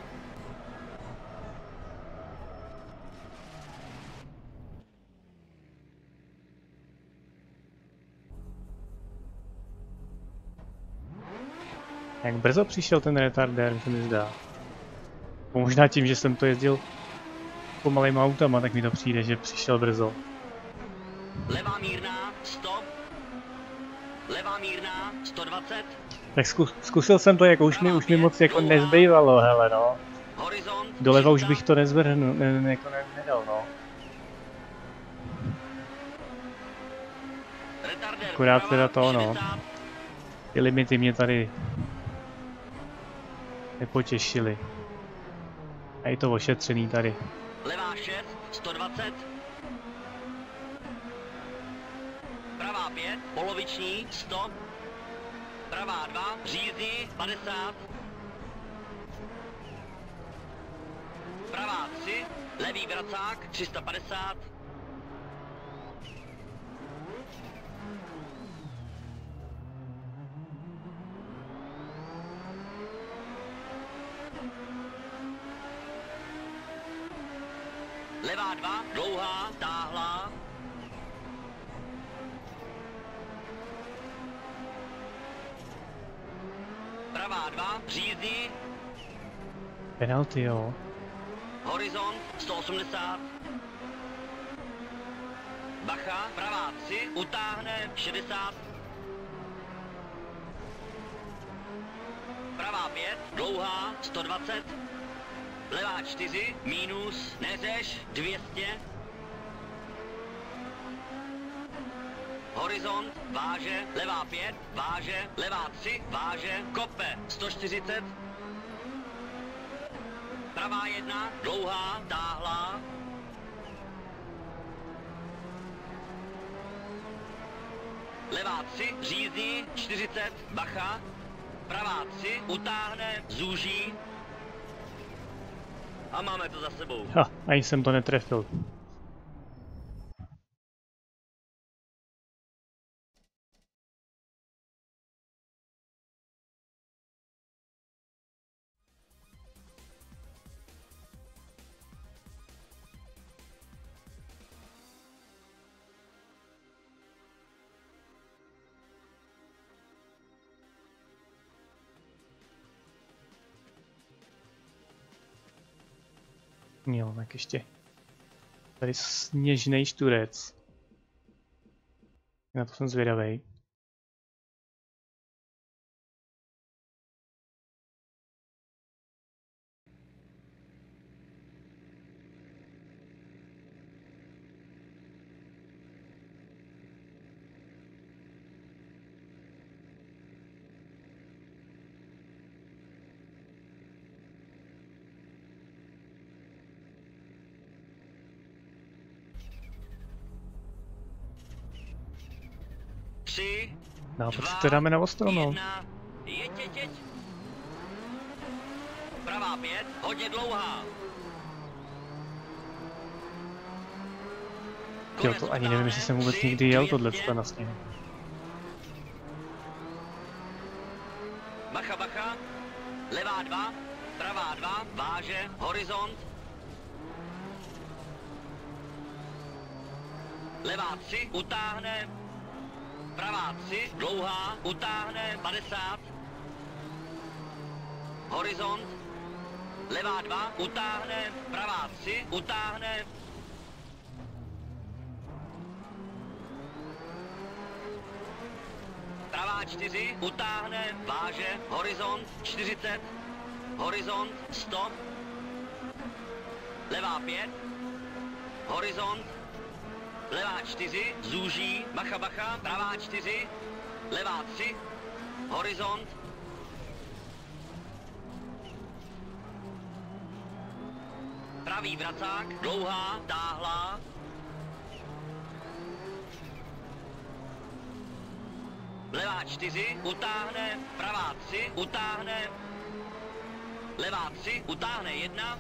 [SPEAKER 1] Jak brzo přišel ten retardér, se mi zdá. Možná tím, že jsem to jezdil pomalejma autama, tak mi to přijde, že přišel brzo.
[SPEAKER 3] Levá mírná, sto. Levá mírná, sto dvacet.
[SPEAKER 1] Tak zkus, zkusil jsem to, jako už mi, už mi moc jako nezbývalo, hele no.
[SPEAKER 3] Horizont,
[SPEAKER 1] Doleva už bych to nezvrhnul, ne, ne, jako ne, nedal, no.
[SPEAKER 3] retardér
[SPEAKER 1] Akorát
[SPEAKER 3] vprava,
[SPEAKER 1] teda to, no.
[SPEAKER 3] šedesát.
[SPEAKER 1] Ty limity mě tady nepotěšily. A je to ošetřený tady.
[SPEAKER 3] Levá šest, sto dvacet. Pravá pět, poloviční, sto. Pravá dva, řízní, padesát. Pravá tři, levý vracák, tři sta padesát. Levá dva, dlouhá, táhlá. Pravá dva, řízní,
[SPEAKER 1] Penalty, jo.
[SPEAKER 3] horizont, sto osmdesát. Bacha, pravá tři, utáhne, šedesát. Pravá pět, dlouhá, sto dvacet. Levá čtyři, minus, neřeš, dvě stě. Horizont, váže, levá pět, váže, levá tři, váže, kope, sto čtyřicet. Pravá jedna, dlouhá, táhlá. Levá tři, řízní, čtyřicet, bacha. Pravá tři, utáhne, zúží. A máme to za sebou.
[SPEAKER 1] Ha, ani jsem to netrefil. Jo, tak ještě tady sněžnej šturec. Na to jsem zvědavej.
[SPEAKER 3] Tři,
[SPEAKER 1] No a
[SPEAKER 3] dva,
[SPEAKER 1] pak si to dáme na ostro, no.
[SPEAKER 3] jedna, jeď, jeď, jeď. Pravá pět, hodně dlouhá.
[SPEAKER 1] Jo, to ani nevím, jestli jsem vůbec nikdy jel tohleto na sněhu.
[SPEAKER 3] Bacha, bacha, levá dva, pravá dva, váže, horizont. Levá tři, utáhne, pravá tři, dlouhá, utáhne, padesát. Horizont, levá dva, utáhne, pravá tři, utáhne. Pravá čtyři, utáhne, váže, horizont, čtyřicet, horizont, stop. Levá pět, horizont, levá čtyři, zúží, bacha, bacha, pravá čtyři, levá tři, horizont. Pravý vracák, dlouhá, táhlá. Levá čtyři, utáhne, pravá tři, utáhne, levá tři, utáhne jedna.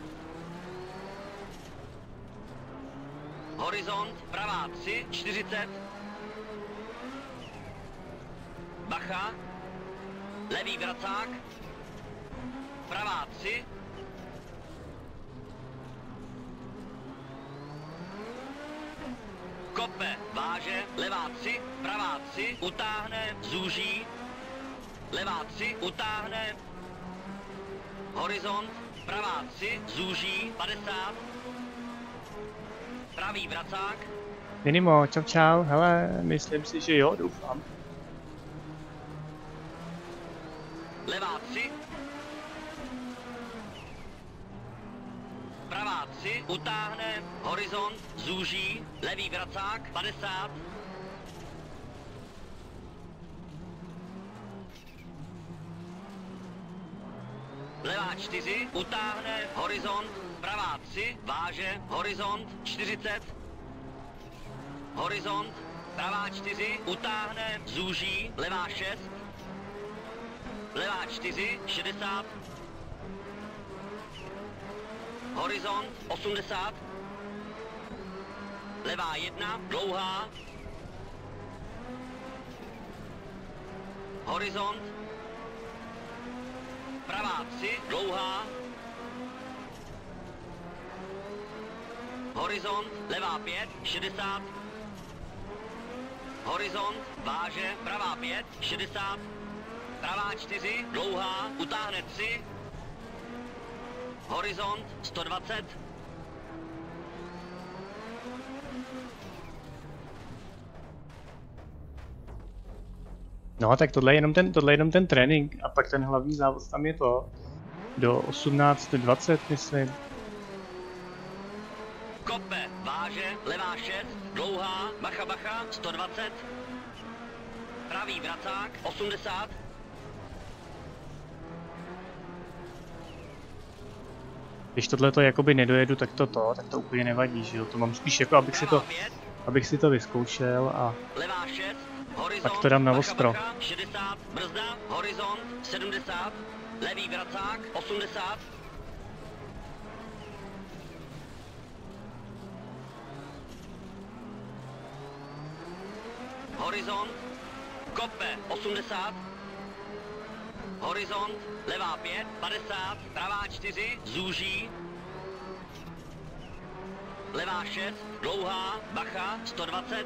[SPEAKER 3] Horizont, pravá tři, čtyřicet. Bacha, levý vracák, pravá tři. Kope, váže, levá tři, pravá tři, utáhne, zúží. Levá tři, utáhne. Horizont, pravá tři, zúží, padesát. Pravý vracák.
[SPEAKER 1] Minimo, čau čau, hele, myslím si, že jo, doufám.
[SPEAKER 3] Levá tři. Pravá tři, utáhne, horizont, zúží, levý vracák, padesát. Levá čtyři, utáhne, horizont, pravá tři, váže, horizont, čtyřicet. Horizont, pravá čtyři, utáhne, zúží, levá šest. Levá čtyři, šedesát. Horizont, osmdesát. Levá jedna, dlouhá. Horizont. Pravá tři, dlouhá. Horizont, levá pět, šedesát. Horizont, váže, pravá pět, šedesát. Pravá čtyři, dlouhá, utáhne tři. Horizont, sto dvacet.
[SPEAKER 1] No, tak tohle je jenom ten, tohle je jenom ten trénink a pak ten hlavní závod tam je to do osmnáct dvacet, myslím.
[SPEAKER 3] Kope, váže, levá šest, dlouhá, bacha, bacha, sto dvacet. Pravý vracák, osmdesát.
[SPEAKER 1] Když tohle to jakoby nedojedu, tak to to, tak to úplně nevadí, že jo, to mám spíš jako, abych si to, abych si to vyzkoušel a
[SPEAKER 3] levá šest, horizont,
[SPEAKER 1] pak to dám na
[SPEAKER 3] bacha,
[SPEAKER 1] ostro.
[SPEAKER 3] bacha, šedesát, brzda, horizont, sedmdesát, levý vracák, osmdesát. Horizont, kope, osmdesát. Horizont, levá pět, padesát, pravá čtyři, zúží. Levá šest, dlouhá, bacha, sto dvacet.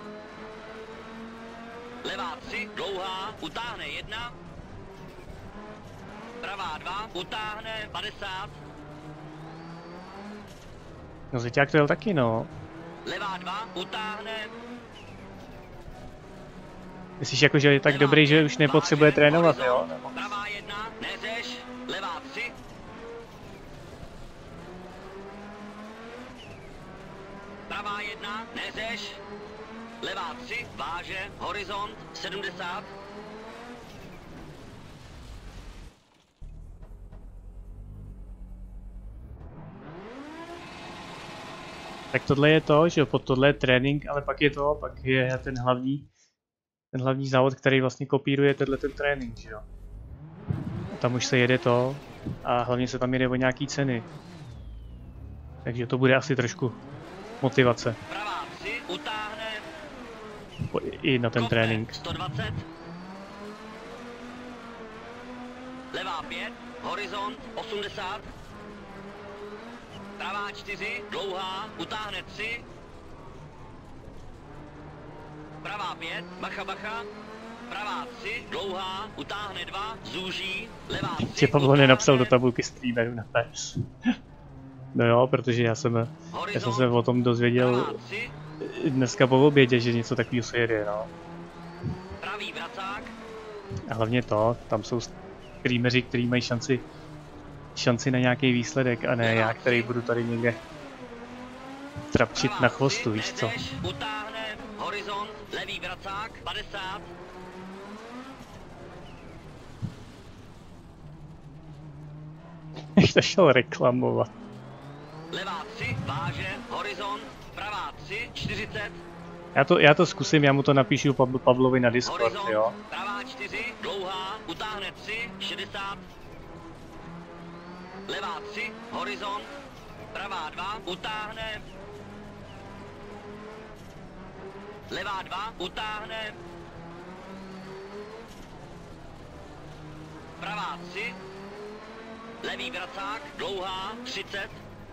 [SPEAKER 3] Levá tři, dlouhá, utáhne jedna. Pravá dva, utáhne, padesát.
[SPEAKER 1] No zeťák to jel taky, no.
[SPEAKER 3] Levá dva, utáhne.
[SPEAKER 1] Myslíš jako, že je tak
[SPEAKER 3] Levá
[SPEAKER 1] dobrý, že
[SPEAKER 3] pět,
[SPEAKER 1] už nepotřebuje
[SPEAKER 3] váže,
[SPEAKER 1] trénovat,
[SPEAKER 3] horizont,
[SPEAKER 1] jo? Nebo...
[SPEAKER 3] Pravá jedna, neřeš. Levá tři. Pravá jedna, neřeš. Levá tři, váže, horizont, sedmdesát.
[SPEAKER 1] Tak tohle je to, že jo, pod tohle je trénink, ale pak je to, pak je ten hlavní, ten hlavní závod, který vlastně kopíruje tenhle ten trénink, že jo. A tam už se jede to a hlavně se tam jede o nějaký ceny. Takže to bude asi trošku motivace.
[SPEAKER 3] Pravá tři, utáhne.
[SPEAKER 1] I na ten
[SPEAKER 3] Kope,
[SPEAKER 1] trénink.
[SPEAKER 3] sto dvacet. Levá pět, horizont, osmdesát. Pravá čtyři, dlouhá, utáhne tři. Pravá pět, bacha, bacha. Pravá tři, dlouhá, utáhne dva, zúží. Levá tři,
[SPEAKER 1] Tě Pavlo nenapsal do tabulky streamerů na P S. No jo, protože já jsem, já jsem se o tom dozvěděl dneska po obědě, že něco takového se jede, no.
[SPEAKER 3] Pravý vracák.
[SPEAKER 1] A hlavně to, tam jsou streameři, kteří mají šanci, šanci na nějaký výsledek, a ne já, který budu tady někde trapčit na chvostu, víš co.
[SPEAKER 3] Utáhne, horizont, levý vracák, padesát.
[SPEAKER 1] Jak to šel reklamovat.
[SPEAKER 3] Levá tři, váže, horizont, pravá tři, čtyřicet.
[SPEAKER 1] Já to, já to zkusím, já mu to napíšu Pavl, Pavlovi na Discord,
[SPEAKER 3] Horizont,
[SPEAKER 1] jo.
[SPEAKER 3] pravá čtyři, dlouhá, utáhne tři, šedesát. Levá tři, horizont, pravá dva, utáhne. Levá dva, utáhne. Pravá tři. Levý vracák, dlouhá, třicet.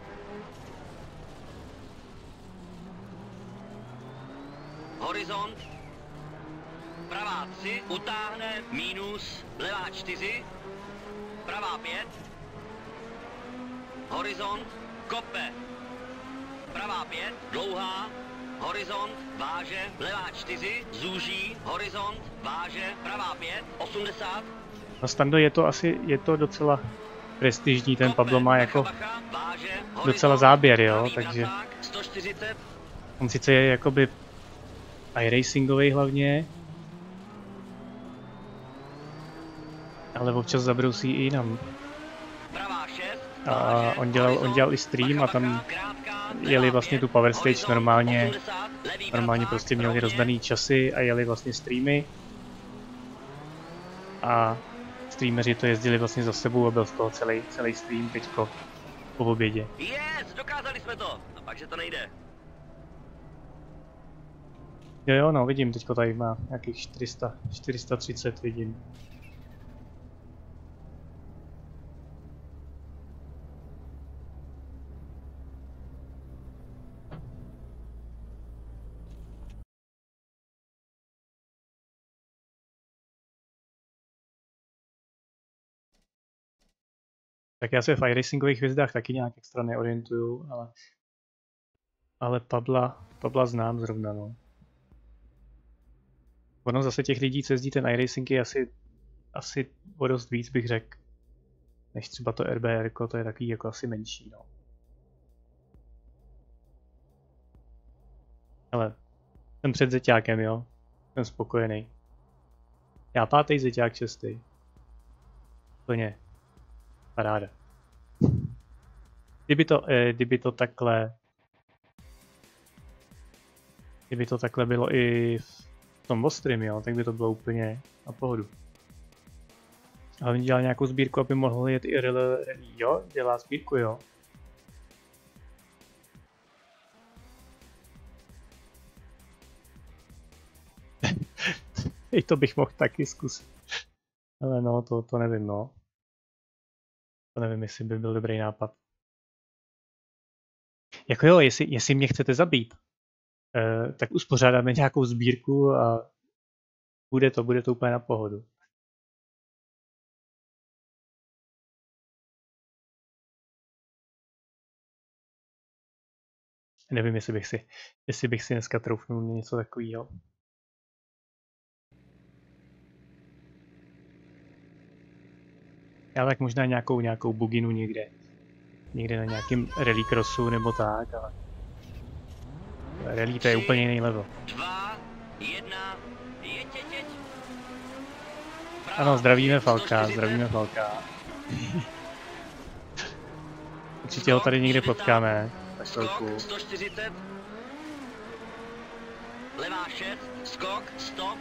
[SPEAKER 3] Horizont. Pravá tři, utáhne, mínus, levá čtyři. Pravá pět. Horizont, kope. Pravá pět, dlouhá. Horizont, váže, levá čtyři, zúží, horizont, váže, pravá pět, osmdesát.
[SPEAKER 1] No Stando, je to asi, je to docela prestižní, ten Pablo má jako docela záběr, jo, takže on sice je jakoby iRacingový hlavně, ale občas zabrousí i jinam. A on dělal, on dělal i stream a tam jeli vlastně tu Power Stage normálně, normálně prostě měli rozdaný časy a jeli vlastně streamy. A streameři to jezdili vlastně za sebou a byl z toho celý, celý stream teďko po obědě.
[SPEAKER 3] Yes, dokázali jsme to! A pak, že to nejde.
[SPEAKER 1] Jo jo, no vidím, teďko tady má nějakých čtyři sta, čtyři sta třicet vidím. Tak já se v iRacingových hvězdách taky nějak extra neorientuju, ale ale Pabla, Pabla znám zrovna, no. Ono zase těch lidí, co jezdí ten iRacing, je asi, asi o dost víc, bych řekl, než třeba to R B R, to je takový jako asi menší, no. Ale jsem před zeťákem, jo. Jsem spokojený. Já pátý zeťák, šestý. Plně. Paráda. Kdyby to, eh, kdyby to takhle... Kdyby to takhle bylo i v tom Ostrim, jo, tak by to bylo úplně na pohodu. Ale on dělal nějakou sbírku, aby mohl jet i rally, jo, dělá sbírku, jo. I to bych mohl taky zkusit. Ale no, to, to nevím, no. To nevím, jestli by byl dobrý nápad. Jako jo, jestli, jestli mě chcete zabít, eh, tak uspořádáme nějakou sbírku a bude to, bude to úplně na pohodu. Nevím, jestli bych si, jestli bych si dneska troufnul něco takového. Já tak možná nějakou, nějakou buginu někde. Někde na nějakém rally crossu nebo tak, ale... Rally to je úplně jiný level.
[SPEAKER 3] Dva, jedna, jeď, jeď, jeď.
[SPEAKER 1] Ano, zdravíme Falka, zdravíme Falka. Určitě ho tady někde potkáme. Tak chvilku.
[SPEAKER 3] sto čtyřicet. Levá šest, skok, stop.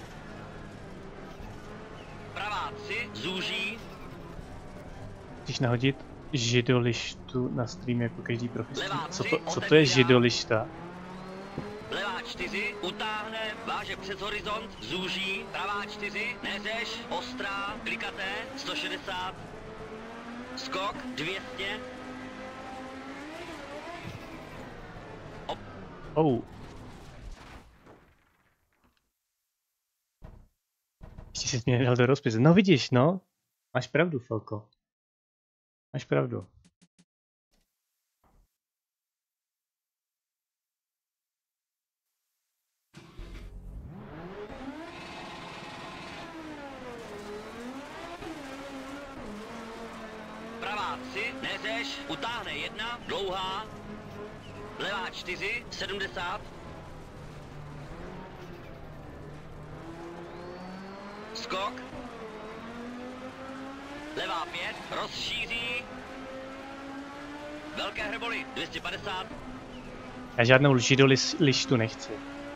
[SPEAKER 3] Pravá tři, zúží.
[SPEAKER 1] Chceš nahodit židolištu na stream jako každý profesor? Co to, co to je židolišta?
[SPEAKER 3] Levá čtyři, utáhne, váže přes horizont, zúží, pravá čtyři, neřeš, ostrá, klikaté, sto šedesát. Skok, dvě stě.
[SPEAKER 1] Oh. Ještě jsi mě dal do rozpisu. No vidíš, no. Máš pravdu, Falko. Máš pravdu.
[SPEAKER 3] Pravá tři, neřeš, utáhne jedna, dlouhá. Levá čtyři, sedmdesát. Skok. Levá pět, rozšíří. Velké hrboly, dvě stě padesát.
[SPEAKER 1] Já žádnou židolištu nechci.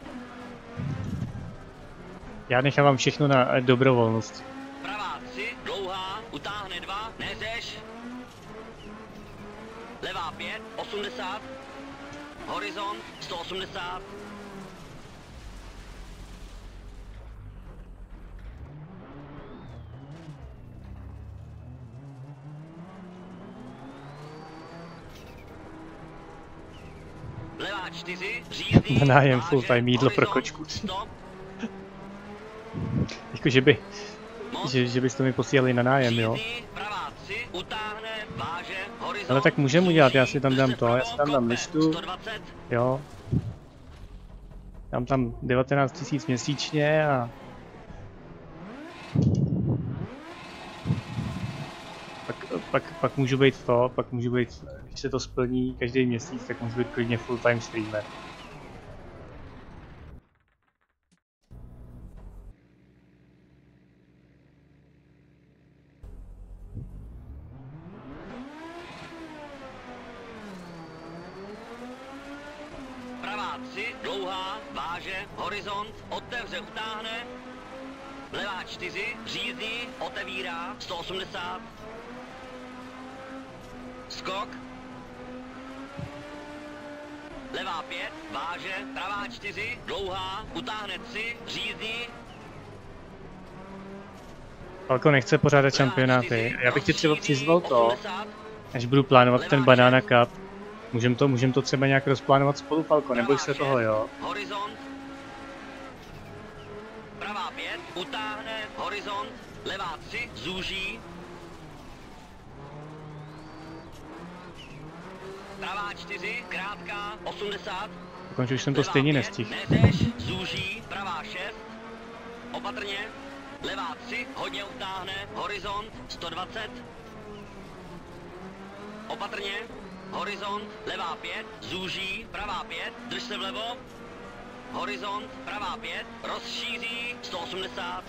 [SPEAKER 1] Já nechávám všechno na dobrovolnost.
[SPEAKER 3] Pravá tři, dlouhá, utáhne dva, neřeš. Levá pět, osmdesát. Horizont, sto osmdesát. Levá čtyři, řízdí.
[SPEAKER 1] Na nájem full time jídlo pro kočku. Jako, že by, že, že byste mi posílali na nájem, jo. Ale tak můžeme udělat, já si tam dám to, já si tam dám listu, jo. Dám tam devatenáct tisíc měsíčně a... Pak, pak, pak můžu být to, pak můžu být, když se to splní každý měsíc, tak můžu být klidně full time streamer.
[SPEAKER 3] Dlouhá, váže, horizont, otevře, utáhne. Levá čtyři, řízdí, otevírá, sto osmdesát. Skok. Levá pět, váže, pravá čtyři, dlouhá, utáhne tři, řízdí.
[SPEAKER 1] Falko nechce pořádat šampionáty. Já bych ti třeba přizval to, až budu plánovat ten Banana Cup. Můžem to, můžem to třeba nějak rozplánovat spolu, Falko, neboj se toho, jo?
[SPEAKER 3] Horizont. Pravá pět, utáhne, horizont, levá tři, zúží. Pravá čtyři, krátká, osmdesát.
[SPEAKER 1] Dokonce už jsem to stejně nestihl.
[SPEAKER 3] Neřeš, zúží, pravá šest. Opatrně. Levá tři, hodně utáhne, horizont, sto dvacet. Opatrně. Horizont, levá pět, zúží, pravá pět, drž se vlevo. Horizont, pravá pět, rozšíří, sto osmdesát.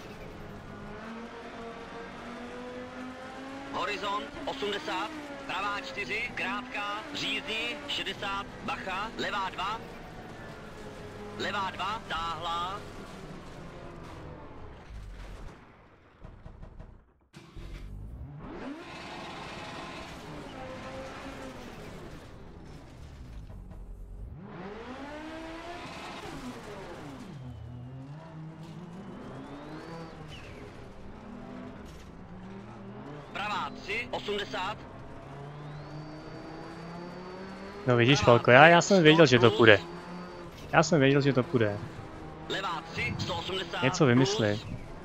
[SPEAKER 3] Horizont, osmdesát, pravá čtyři, krátká, řízdí, šedesát, bacha, levá dva. Levá dva, táhlá. Pravá tři, osmdesát.
[SPEAKER 1] No vidíš, Falko, já, já jsem věděl, že to půjde. Já jsem věděl, že to půjde.
[SPEAKER 3] Levá tři, sto osmdesát.
[SPEAKER 1] Něco vymysli.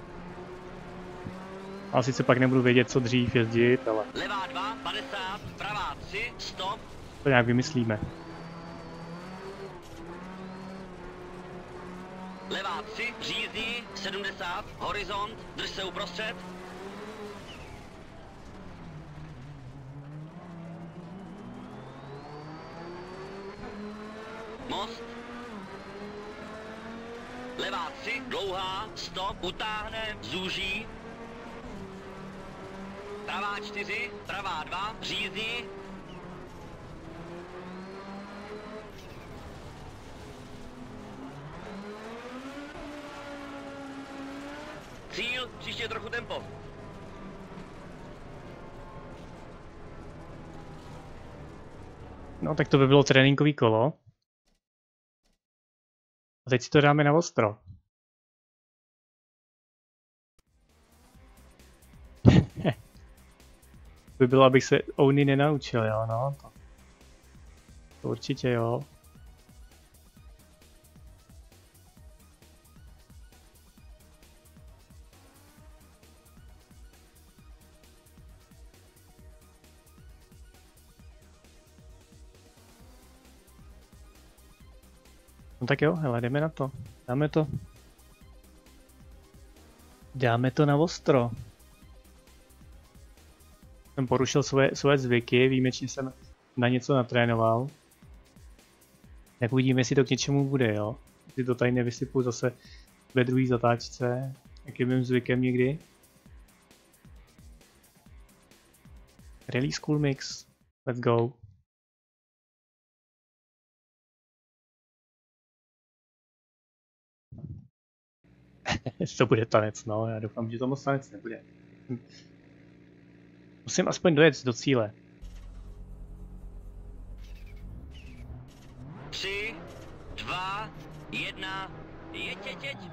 [SPEAKER 1] Ale sice pak nebudu vědět, co dřív jezdit, ale...
[SPEAKER 3] Levá dva, padesát, pravá tři, stop.
[SPEAKER 1] To nějak vymyslíme.
[SPEAKER 3] levá tři, řízní, sedmdesát, horizont, drž se uprostřed. Most. Levá tři, dlouhá, stop, utáhne, zúží. Pravá čtyři, pravá dva, řízní. Cíl, příště trochu tempo.
[SPEAKER 1] No tak to by bylo tréninkový kolo. A teď si to dáme na ostro. by bylo, abych se Ony nenaučil, jo, no. To, to určitě jo. No tak jo, hele, jdeme na to. Dáme to. Dáme to na ostro. Jsem porušil svoje, svoje zvyky, výjimečně jsem na něco natrénoval. Tak uvidíme, jestli to k něčemu bude, jo. Jestli to tady nevysypu zase ve druhé zatáčce, jak je mým zvykem někdy. Release Cool Mix. Let's go. To bude tanec, no, já doufám, že to moc tanec nebude. Musím aspoň dojet do cíle.
[SPEAKER 3] Tři, dva, jedna, jeď, jeď, jeď.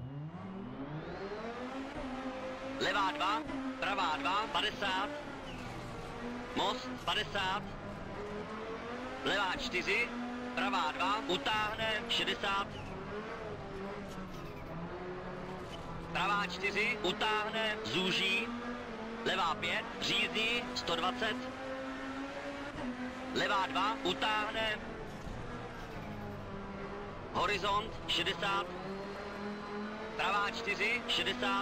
[SPEAKER 3] Levá dva, pravá dva, padesát. Most, padesát. Levá čtyři, pravá dva, utáhne, šedesát. Pravá čtyři, utáhne, zúží. Levá pět, řízní, sto dvacet. Levá dva, utáhne. Horizont, šedesát. Pravá čtyři, šedesát.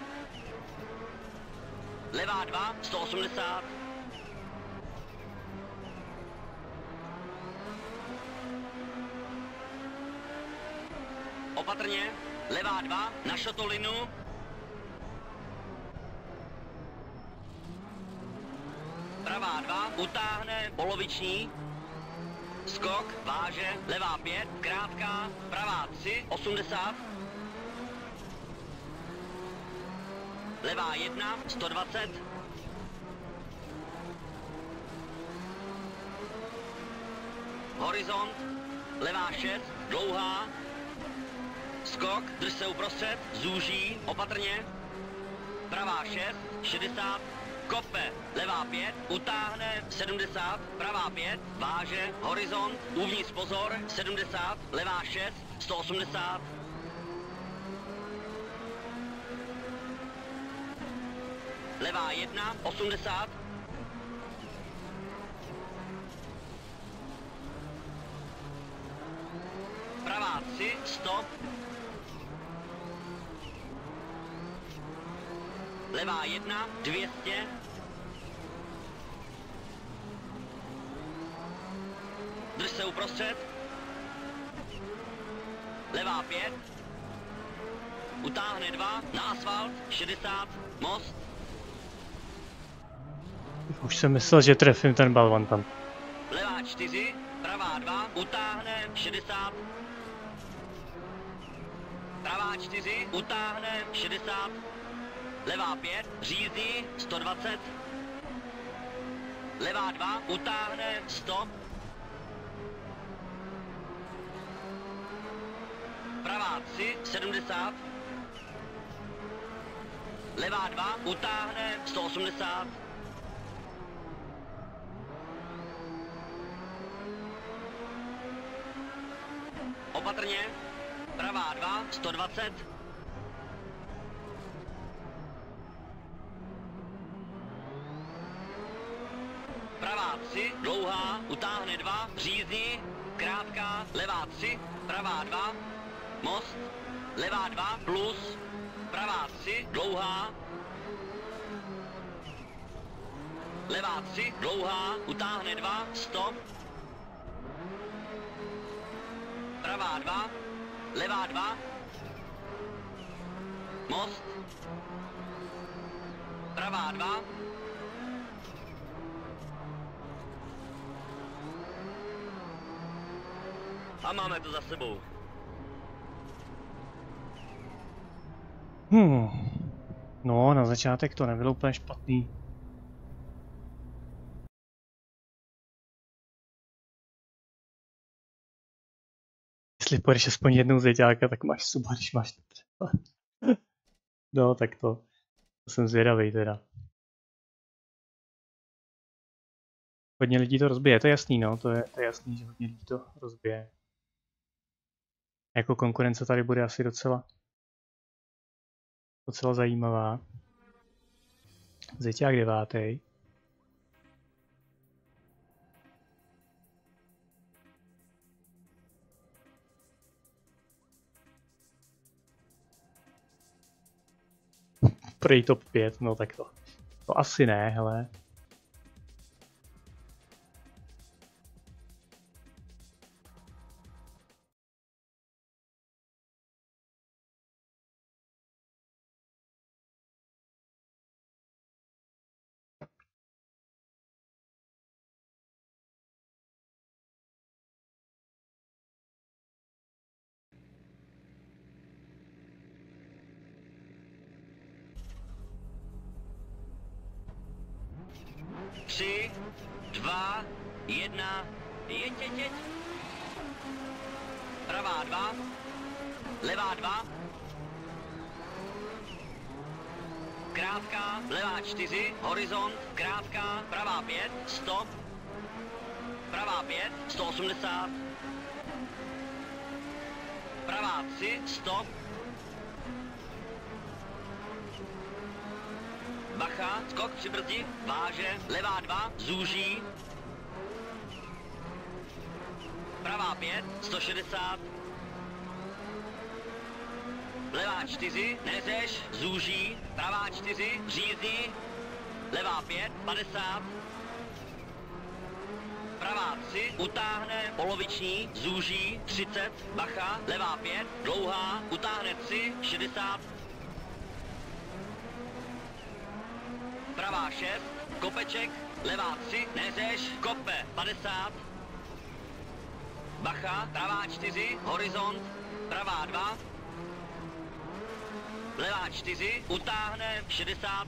[SPEAKER 3] Levá dva, sto osmdesát. Opatrně. Levá dva, na šotolinu. Pravá dva, utáhne, poloviční. Skok, váže, levá pět, krátká, pravá tři, osmdesát. Levá jedna, sto dvacet. Horizont, levá šest, dlouhá. Skok, drž se uprostřed, zúží, opatrně. Pravá šest, šedesát. Kope, levá pět, utáhne, sedmdesát, pravá pět, váže, horizont, uvnitř pozor, sedmdesát, levá šest, sto osmdesát. Levá jedna, osmdesát. Pravá tři, stop. Levá jedna, dvě stě. Drž se uprostřed. Levá pět. Utáhne dva, na asfalt, šedesát, most.
[SPEAKER 1] Už jsem myslel, že trefím ten balvan tam.
[SPEAKER 3] Levá čtyři, pravá dva, utáhne, šedesát. Pravá čtyři, utáhne, šedesát. Levá pět, řízní, sto dvacet. Levá dva, utáhne, stop. Pravá tři, sedmdesát. Levá dva, utáhne, sto osmdesát. Opatrně. Pravá dva, sto dvacet. Pravá tři, dlouhá, utáhne dva, řízní, krátká, levá tři, pravá dva, most. levá dva, plus, pravá tři, dlouhá, levá tři, dlouhá, utáhne dva, stop, pravá dva, levá dva, most, pravá dva, a máme to za sebou.
[SPEAKER 1] Hmm. No, na začátek to nebylo úplně špatný. Jestli pojedeš aspoň jednou zeťáka, tak máš suba, když máš třeba. No, tak to, to jsem zvědavý teda. Hodně lidí to rozbije, to je jasný, no, to je, to je jasný, že hodně lidí to rozbije. Jako konkurence tady bude asi docela, docela zajímavá. Zeťák devátý. Prej top pět, no tak to, to asi ne, hele.
[SPEAKER 3] Tři, dva, jedna, jeď, jeď, jeď. Pravá dva, levá dva, krátká, levá čtyři, horizont, krátká, pravá pět, stop, pravá pět, sto osmdesát, pravá tři, stop, bacha, skok při brzdi, váže, levá dva, zúží, pravá pět, sto šedesát, levá čtyři, nezeš, zúží, pravá čtyři, řízí, levá pět, padesát, pravá tři, utáhne, poloviční, zúží, třicet, bacha, levá pět, dlouhá, utáhne tři, šedesát, pravá šest, kopeček, levá tři, nezeš, kope, padesát, bacha, pravá čtyři, horizont, pravá dva, levá čtyři, utáhne, šedesát,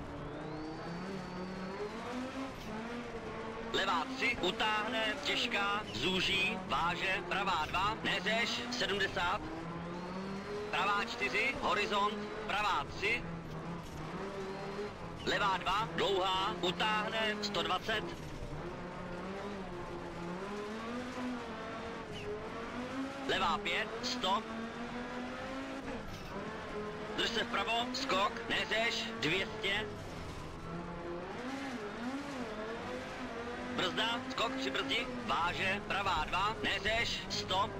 [SPEAKER 3] levá tři, utáhne, těžká, zúží, váže, pravá dva, nezeš, sedmdesát, pravá čtyři, horizont, pravá tři, levá dva, dlouhá, utáhne, sto dvacet, levá pět, stop, drž se vpravo, skok, nezeš, dvě stě, brzda, skok při brzdi, váže, pravá dva, nezeš, stop,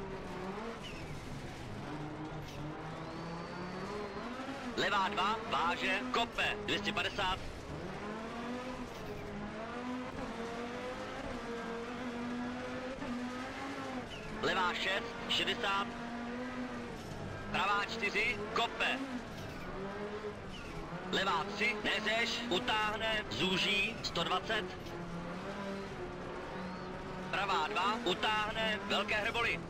[SPEAKER 3] levá dva, váže, kope, dvě stě padesát, levá šest, šedesát, pravá čtyři, kope, levá tři, nezeš, utáhne, zúží, sto dvacet, pravá dva, utáhne, velké hrboli,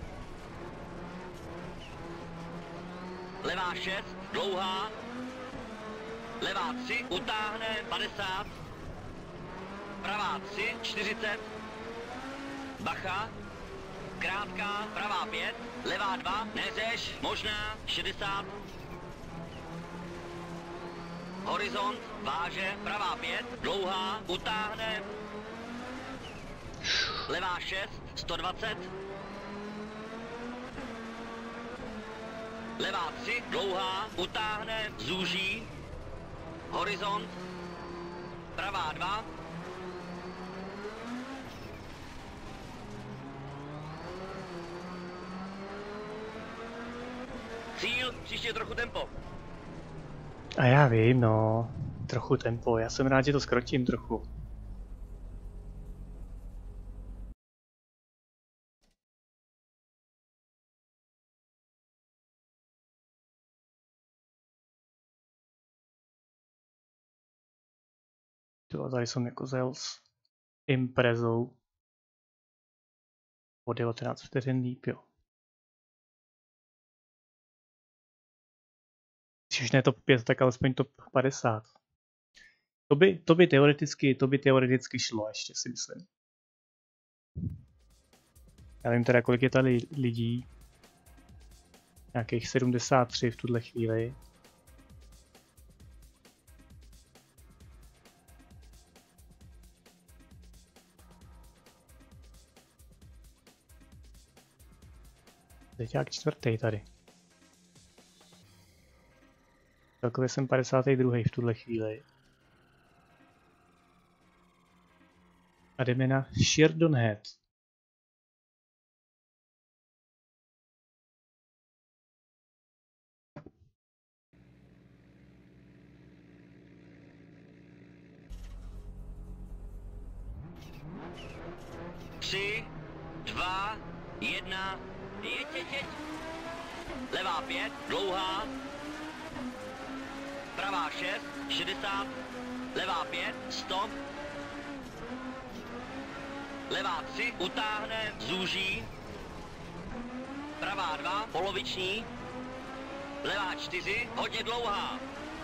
[SPEAKER 3] levá šest, dlouhá, levá tři, utáhne, padesát, pravá tři, čtyřicet, bacha, krátká, pravá pět, levá dva, nezeš, možná, šedesát, horizont, váže, pravá pět, dlouhá, utáhne, levá šest, sto dvacet, levá tři, dlouhá, utáhne, zúží, horizont, pravá dva, Cíl, příště trochu tempo.
[SPEAKER 1] A já vím, no. Trochu tempo, já jsem rád, že to zkrotím trochu. To tady jsem jako zel s Imprezou. O devatenáct vteřin líp, jo. Když už ne top pět, tak alespoň top padesát. To by, to by teoreticky, to by teoreticky šlo ještě, si myslím. Já nevím teda, kolik je tady lidí. Nějakých sedmdesát tři v tuhle chvíli. Teď jak čtvrtý tady. Celkově jsem padesátý druhý v tuhle chvíli. A jdeme na Sheridan Head.
[SPEAKER 3] Tři, dva, jedna, jeď, jeď, jeď. Levá pět, dlouhá. Pravá šest, šedesát. Levá pět, sto. Levá tři, utáhne, zúží. Pravá dva, poloviční. Levá čtyři, hodně dlouhá.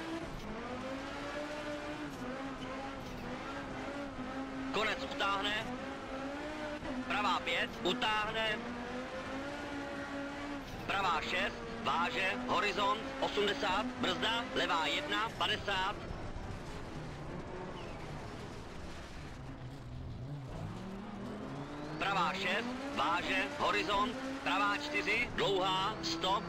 [SPEAKER 3] Konec utáhne. Pravá pět, utáhne. Pravá šest, váže, horizont, osmdesát, brzda, levá jedna, padesát. Pravá šest, váže, horizont, pravá čtyři, dlouhá, sto.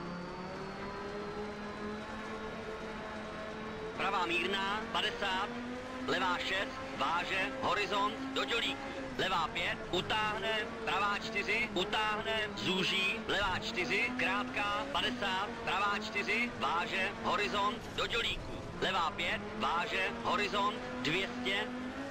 [SPEAKER 3] Pravá mírná, padesát. Levá šest, váže, horizont, do dělíku. Levá pět, utáhne, pravá čtyři, utáhne, zúží, levá čtyři, krátká, padesát, pravá čtyři, váže, horizont, do dělíku. Levá pět, váže, horizont, dvě stě.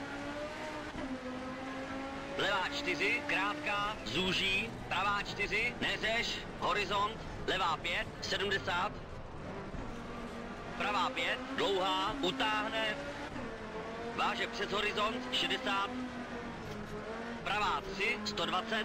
[SPEAKER 3] Levá čtyři, krátká, zúží, pravá čtyři, neřeš, horizont, levá pět, sedmdesát. Pravá pět, dlouhá, utáhne, váže přes horizont, šedesát. Pravá tři, sto dvacet.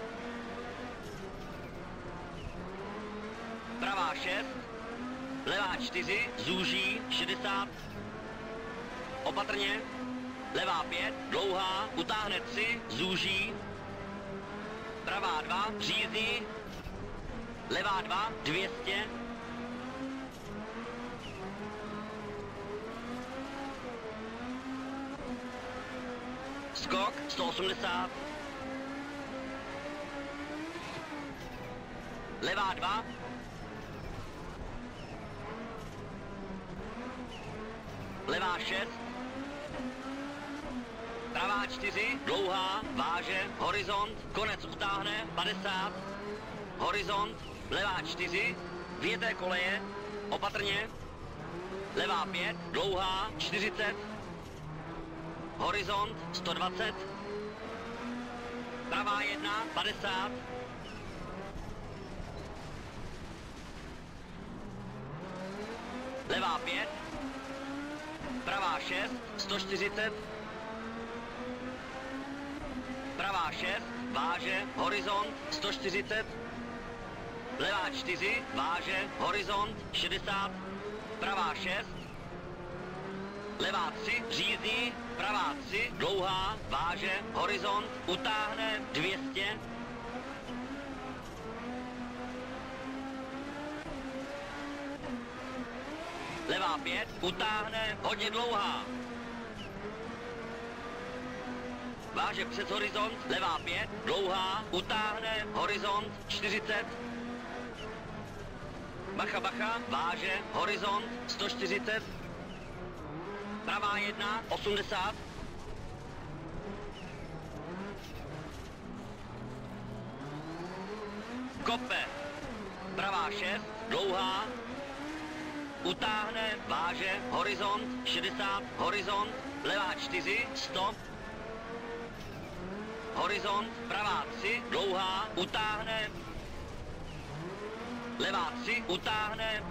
[SPEAKER 3] Pravá šest. Levá čtyři, zúží, šedesát. Opatrně. Levá pět, dlouhá, utáhne tři, zúží. Pravá dva, řízí. Levá dva, dvě stě. Skok, sto osmdesát. Levá dva. Levá šest. Pravá čtyři, dlouhá, váže, horizont, konec utáhne, padesát. Horizont, levá čtyři, vyjeté koleje, opatrně. Levá pět, dlouhá, čtyřicet. Horizont, sto dvacet. Pravá jedna, padesát. Levá pět. Pravá šest, sto čtyřicet. Pravá šest, váže, horizont, sto čtyřicet. Levá čtyři, váže, horizont, šedesát. Pravá šest. Levá tři, řízí, pravá tři, dlouhá, váže, horizont, utáhne, dvě stě. Levá pět, utáhne, hodně dlouhá. Váže přes horizont, levá pět, dlouhá, utáhne, horizont, čtyřicet. Bacha, bacha, váže, horizont, sto čtyřicet. Pravá jedna, osmdesát. Kope. Pravá šest, dlouhá, utáhne, váže, horizont, šedesát, horizont, levá čtyři, stop, horizont, pravá tři, dlouhá, utáhne, levá tři, utáhne,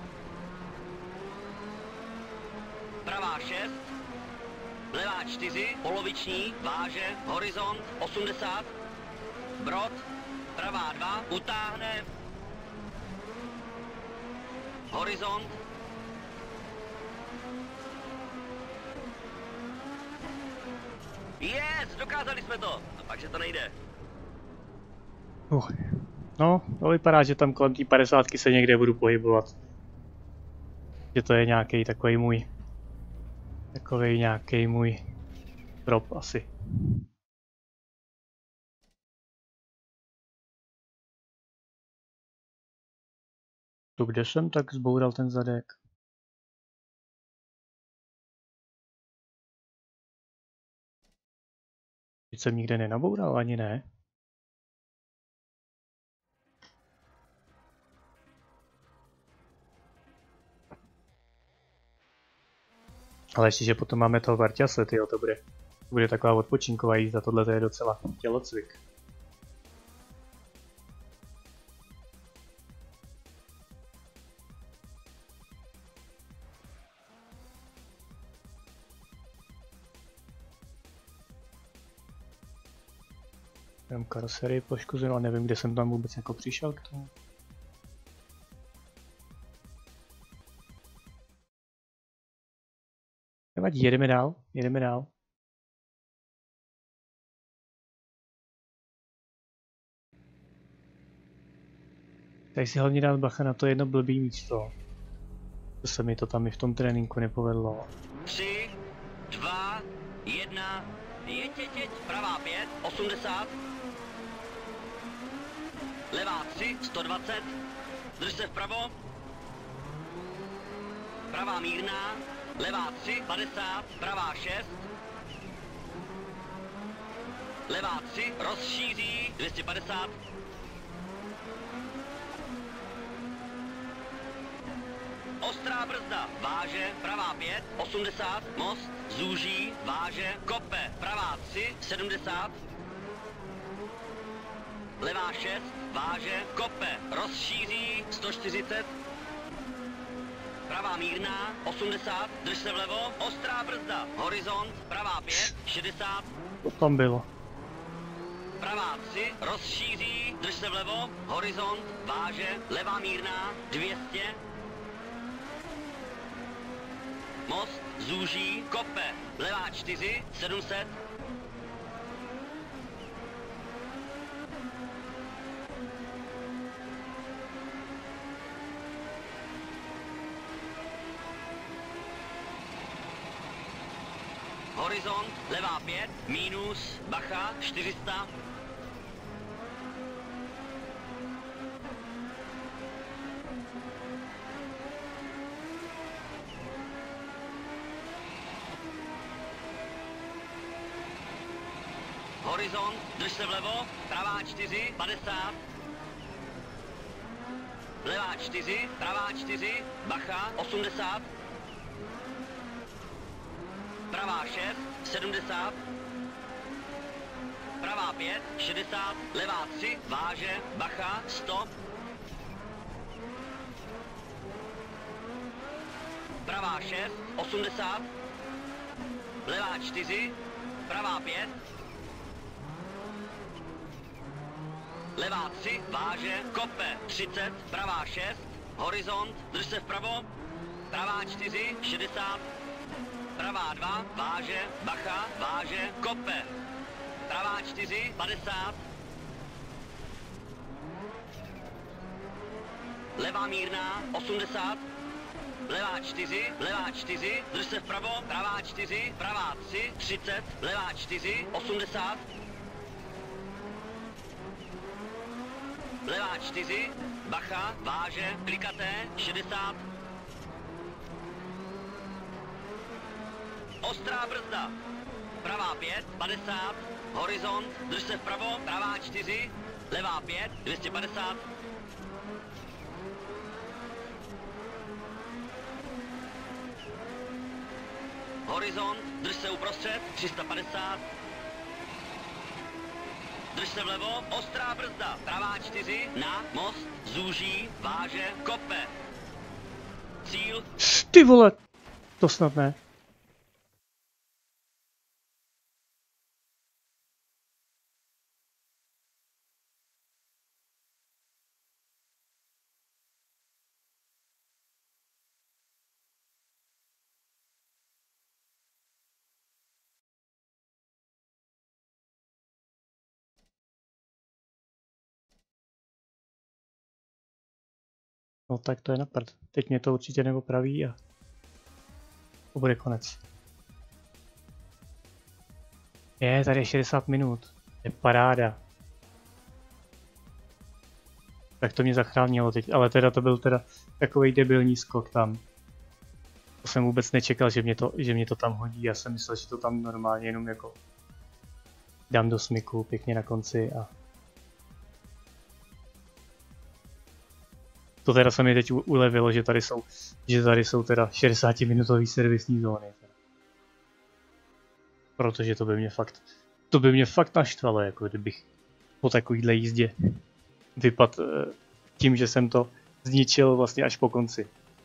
[SPEAKER 3] pravá šest, levá čtyři, poloviční, váže, horizont, osmdesát, brod, pravá dva, utáhne, horizont, yes, dokázali jsme to, a pak, že to nejde.
[SPEAKER 1] Uh. No, to vypadá, že tam kolem té padesátky se někde budu pohybovat. Že to je nějaký takový můj, takový nějaký můj drop asi. To kde jsem tak zboural ten zadek? Teď jsem nikde nenaboural, ani ne. Ale ještě, že potom máme toho Varťase, tyjo, to bude, to bude taková odpočinková jízda, tohle je docela tělocvik. Mám karoserii poškozenou a nevím, kde jsem tam vůbec jako přišel k tomu. Nevadí, jedeme dál, jedeme dál. Tady si hlavně dát bacha na to jedno blbý místo. To se mi to tam i v tom tréninku nepovedlo.
[SPEAKER 3] tři, dva, jedna, jeď, jeď, jeď, pravá pět, osmdesát, levá tři, sto dvacet, drž se vpravo, pravá mírná, levá tři, padesát, pravá šest, levá tři, rozšíří, dvě stě padesát, ostrá brzda, váže, pravá pět, osmdesát, most, zúží, váže, kope, pravá tři, sedmdesát, levá šest, váže, kope, rozšíří, sto čtyřicet, pravá mírná, osmdesát, drž se vlevo, ostrá brzda, horizont, pravá pět, šedesát,
[SPEAKER 1] To tam bylo.
[SPEAKER 3] pravá tři, rozšíří, drž se vlevo, horizont, váže, levá mírná, dvě stě, most, zúží, kope, levá čtyři, sedm set, horizont, levá pět, mínus, bacha, čtyři sta, horizont, drž se vlevo, pravá čtyři, padesát, levá čtyři, pravá čtyři, bacha, osmdesát, pravá šest, sedmdesát, pravá pět, šedesát, levá tři, váže, bacha, sto, pravá šest, osmdesát, levá čtyři, pravá pět, levá tři, váže, kope, třicet, pravá šest, horizont, drž se vpravo, pravá čtyři, šedesát, pravá dva, váže, bacha, váže, kope, pravá čtyři, padesát, levá mírná, osmdesát, levá čtyři, levá čtyři, drž se vpravo, pravá čtyři, pravá tři, třicet, levá čtyři, osmdesát, levá čtyři, bacha, váže, klikaté, šedesát, ostrá brzda, pravá pět, padesát, horizont, drž se vpravo, pravá čtyři, levá pět, dvě stě padesát, horizont, drž se uprostřed, tři sta padesát. Drž se vlevo, ostrá brzda, pravá čtyři, na, most, zúží, váže, kope. Cíl.
[SPEAKER 1] Ty vole, to snad ne. No tak to je na prd. Teď mě to určitě neopraví a to bude konec. Je, tady je šedesát minut. Je paráda. Tak to mě zachránilo teď, ale teda to byl teda takovej debilní skok tam. To jsem vůbec nečekal, že mě to, že mě to tam hodí. Já jsem myslel, že to tam normálně jenom jako dám do smyku pěkně na konci a to teda se mi teď ulevilo, že tady jsou, že tady jsou teda šedesátiminutový servisní zóny. Protože to by mě fakt, to by mě fakt naštvalo, jako kdybych po takovýhle jízdě vypadl tím, že jsem to zničil vlastně až po konci.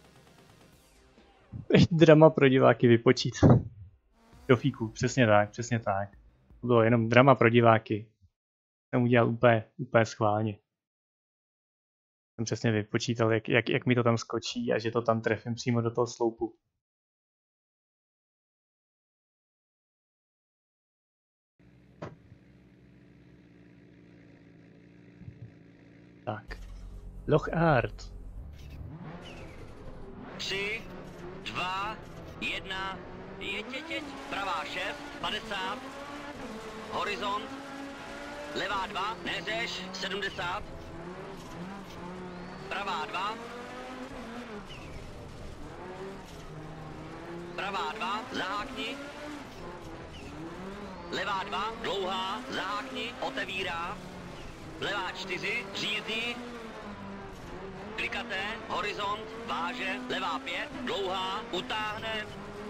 [SPEAKER 1] Drama pro diváky vypočít. Do fíku, přesně tak, přesně tak. To bylo jenom drama pro diváky. Jsem udělal úplně, úplně schválně. Jsem přesně vypočítal, jak, jak, jak mi to tam skočí a že to tam trefím přímo do toho sloupu. Tak. Loch Art.
[SPEAKER 3] tři, dva, jedna, jeď, jeď, jeď. Pravá šest, padesát. Horizont. Levá dva, neřeš, sedmdesát. Pravá dva. Pravá dva, zahákni. Levá dva, dlouhá, zahákni, otevírá. Levá čtyři, řízdí. Klikaté, horizont, váže, levá pět, dlouhá, utáhne.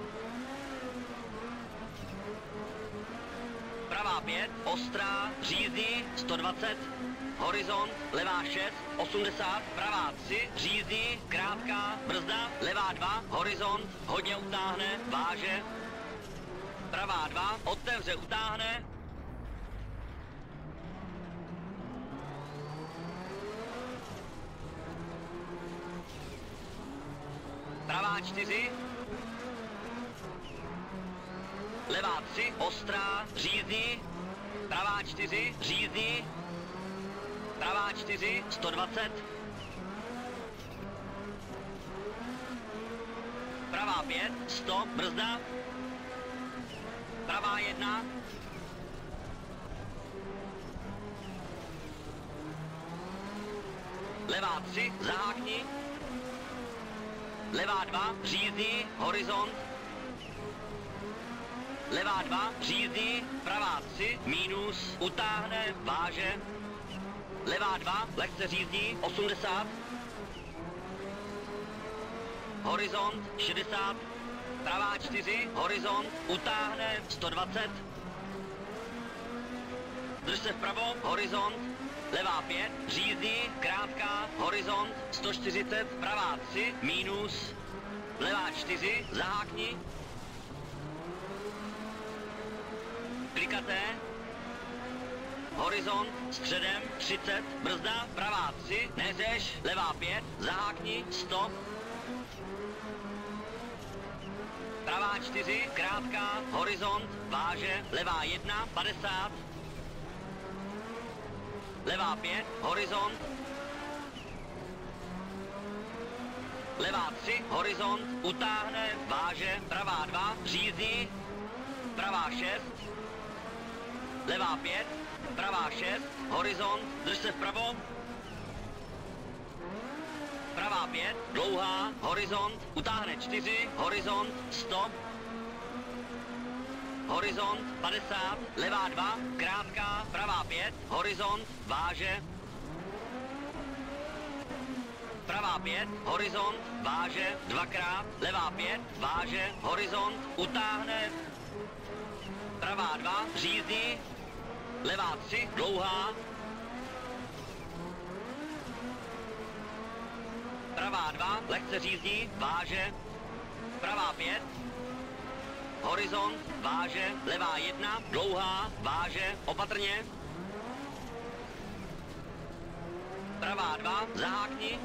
[SPEAKER 3] Pravá pět, ostrá, řízdí, sto dvacet. Horizont, levá šest, osmdesát, pravá tři, řízdí, krátká, brzda, levá dva, horizont, hodně utáhne, váže. Pravá dva, otevře, utáhne. Pravá čtyři. Levá tři, ostrá, řízdí. Pravá čtyři, řízdí. Pravá čtyři, sto dvacet. Pravá pět, sto, brzda. Pravá jedna. Levá tři, zahákni. Levá dva, řízdí, horizont. Levá dva, řízdí, pravá tři, mínus, utáhne, váže. Levá dva, lehce řízdí, osmdesát. Horizont, šedesát. Pravá čtyři, horizont, utáhne, sto dvacet. Drž se vpravo, horizont. Levá pět, řízdí, krátká, horizont, sto čtyřicet, pravá tři, mínus. Levá čtyři, zahákni. Klikaté. Horizont, středem, třicet, brzda, pravá tři, neřeš, levá pět, zahákni, sto. Pravá čtyři, krátká, horizont, váže, levá jedna, padesát. Levá pět, horizont. Levá tři, horizont, utáhne, váže, pravá dva, řízdí. Pravá šest. Levá pět, pravá šest, horizont, drž se vpravo. Pravá pět, dlouhá, horizont, utáhne čtyři, horizont, sto. Horizont, padesát, levá dva, krátká, pravá pět, horizont, váže. Pravá pravá pět, horizont, váže, dvakrát, levá pět, váže, horizont, utáhne, pravá dva, řízdí, levá tři, dlouhá, pravá dva, lehce řízdí, váže, pravá pět, horizont, váže, levá jedna, dlouhá, váže, opatrně, pravá dva, zahákni,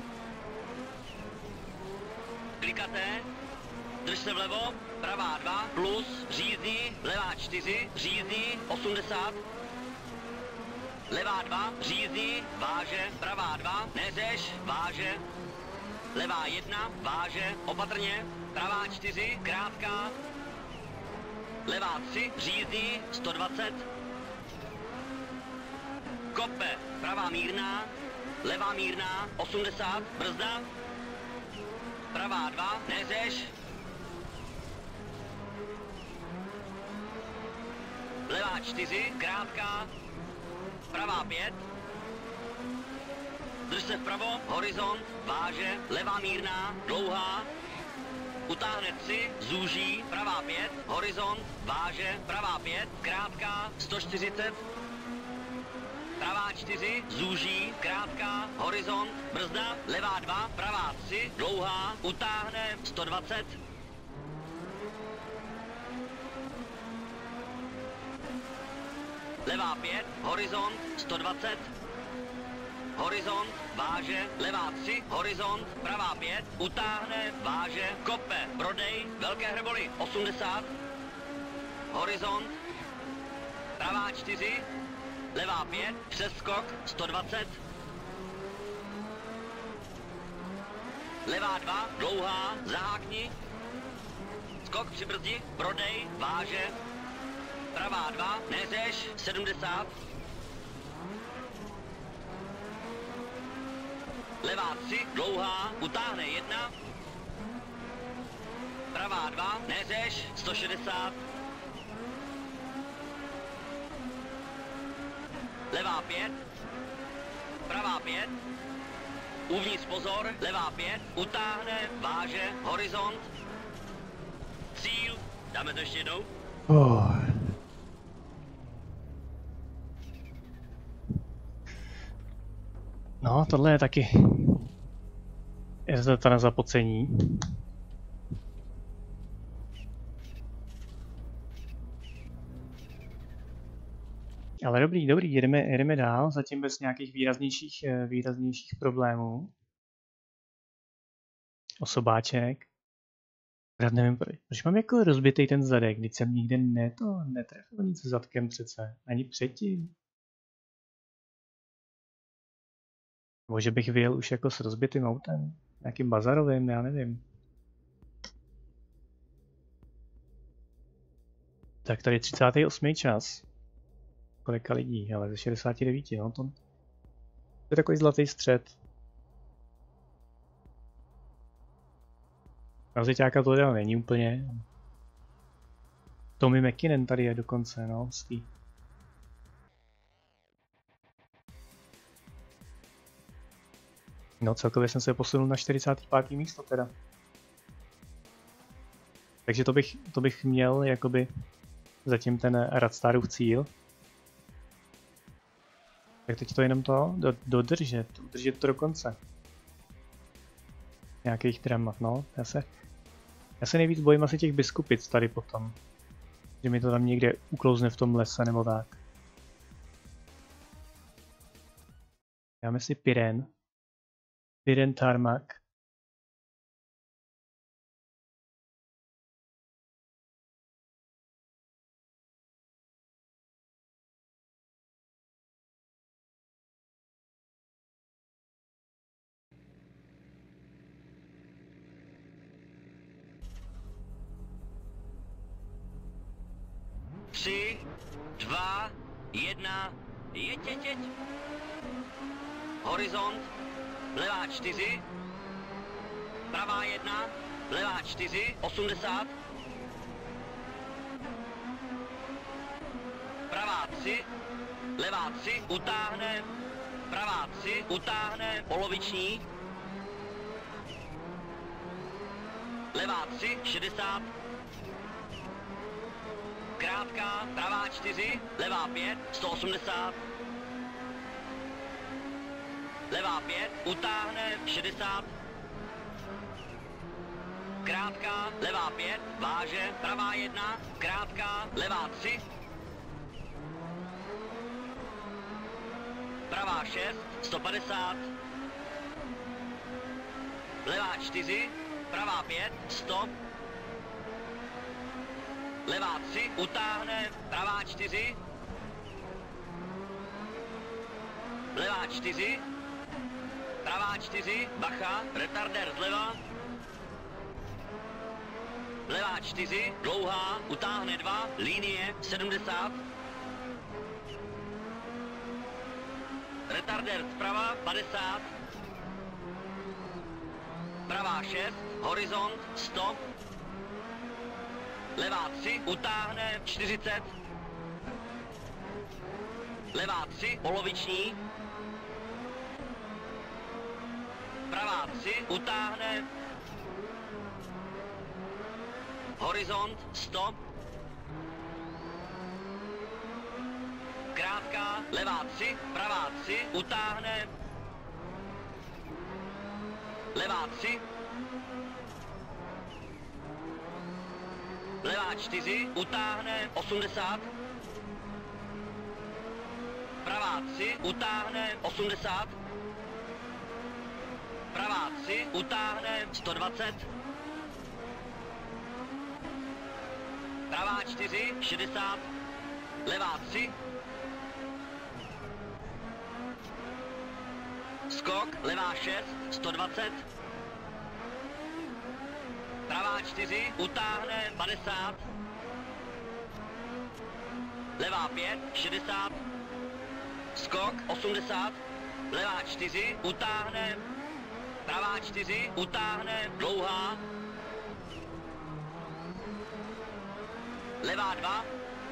[SPEAKER 3] klikaté, drž se vlevo, pravá dva, plus, řízdí, levá čtyři, řízdí, osmdesát, levá dva, řízdí, váže, pravá dva, neřeš, váže, levá jedna, váže, opatrně, pravá čtyři, krátká, levá tři, řízdí, sto dvacet, kope, pravá mírná, levá mírná, osmdesát, brzda, pravá dva, neřeš, levá čtyři, krátká, pravá pět, drž se vpravo, horizont, váže, levá mírná, dlouhá, utáhne tři, zúží, pravá pět, horizont, váže, pravá pět, krátká, sto čtyřicet, pravá čtyři, zúží, krátká, horizont, brzda, levá dva, pravá tři, dlouhá, utáhne, sto dvacet, levá pět, horizont, sto dvacet, horizont, váže, levá tři, horizont, pravá pět, utáhne, váže, kope, prodej, velké hrboli, osmdesát, horizont, pravá čtyři, levá pět, přeskok, sto dvacet, levá dva, dlouhá, zahákni, skok při brzdi, prodej, váže, pravá dva, neřeš, sedmdesát, levá tři, dlouhá, utáhne jedna, pravá dva, neřeš, sto šedesát, levá pět, pravá pět, uvnitř pozor, levá pět, utáhne, váže, horizont, cíl, dáme to ještě jednou.
[SPEAKER 1] Oh. No, tohle je taky je to na zapocení. Ale dobrý, dobrý, jedeme, jedeme dál, zatím bez nějakých výraznějších, výraznějších problémů. Osobáček. Rád nevím, proč mám jako rozbitý ten zadek, když jsem nikde ne, to netrefil nic s zadkem přece, ani předtím. Nebo že bych vyjel už jako s rozbitým autem, nějakým bazarovým, já nevím. Tak tady třicátý osmý čas. Kolika lidí, ale ze šedesáti devíti, no to, to je takový zlatý střed. Razíťáka to teda není úplně. Tommy McKinnon tady je dokonce, no, hustý. No celkově jsem se posunul na čtyřicáté páté místo teda. Takže to bych, to bych měl jakoby zatím ten Radstarův cíl. Tak teď to jenom to do, dodržet, udržet to do konce. Nějakých dramat, no. Já se, já se nejvíc bojím asi těch biskupic tady potom. Že mi to tam někde uklouzne v tom lese nebo tak. Dáme si Pyren. Pyren Tarmac.
[SPEAKER 3] Tři, dva, jedna, jeď, jeď, jeď. Horizont, levá čtyři, pravá jedna, levá čtyři, osmdesát. Pravá tři, levá tři, utáhne, pravá tři, utáhne, poloviční. levá tři, šedesát. Krátká, pravá čtyři, levá pět, sto osmdesát. Levá pět, utáhne, šedesát. Krátká, levá pět, váže, pravá jedna, krátká, levá tři. Pravá šest, sto padesát. Levá čtyři, pravá pět, sto. Levá tři, utáhne, pravá čtyři. Levá čtyři. Pravá čtyři, bacha, retarder zleva. Levá čtyři, dlouhá, utáhne dva, linie, sedmdesát. Retarder zprava, padesát. Pravá šest, horizont, sto. Levá tři, utáhne, čtyřicet. Levá tři, poloviční. Pravá tři, utáhne. Horizont, sto. Krátká, levá tři, pravá tři, utáhne. Levá tři. Levá čtyři, utáhne, osmdesát. Pravá tři, utáhne, osmdesát. Pravá tři, utáhne, sto dvacet. Pravá čtyři, šedesát. Levá tři. Skok, levá šest, sto dvacet. Pravá čtyři, utáhne, padesát. Levá pět, šedesát. Skok, osmdesát. Levá čtyři, utáhne. Pravá čtyři, utáhne, dlouhá. Levá dva.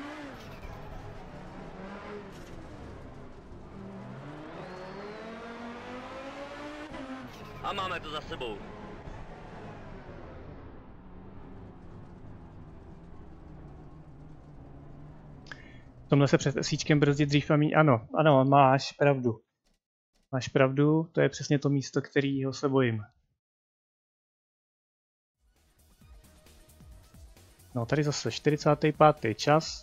[SPEAKER 3] A máme to za sebou.
[SPEAKER 1] V tomhle se před esíčkem brzdit dřív a míň. Ano, ano, máš pravdu. Máš pravdu, to je přesně to místo, kterého se bojím. No, tady zase čtyřicátý pátý čas.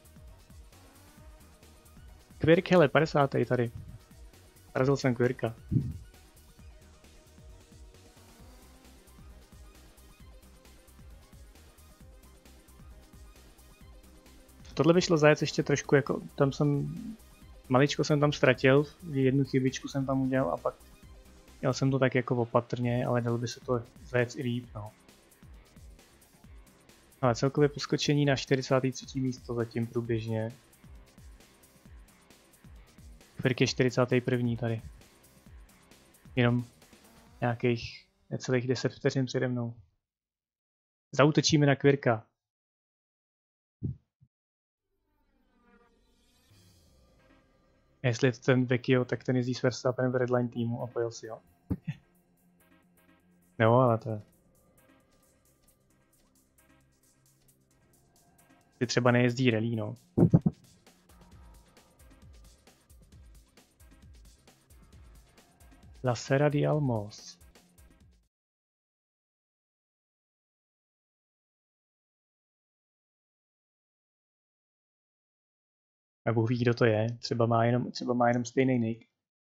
[SPEAKER 1] Quirk, hele, padesátý tady. Razil jsem Quirka. Tohle by šlo zajet ještě trošku, jako tam jsem, maličko jsem tam ztratil, jednu chybičku jsem tam udělal a pak jel jsem to tak jako opatrně, ale dalo by se to zajet i líp, no. Ale celkově poskočení na čtyřicáté třetí místo zatím průběžně. Quirk je čtyřicátý první tady. Jenom nějakých necelých deset vteřin přede mnou. Zaútočíme na Quirka. Jestli je to ten Vecchio, tak ten jezdí s Verstappenem v Redline týmu a pojel si ho. Jo, ale to je... Ty třeba nejezdí rally, no. La Serra di Almos. A Bůh ví, kdo to je. Třeba má jenom, třeba má jenom stejný nick.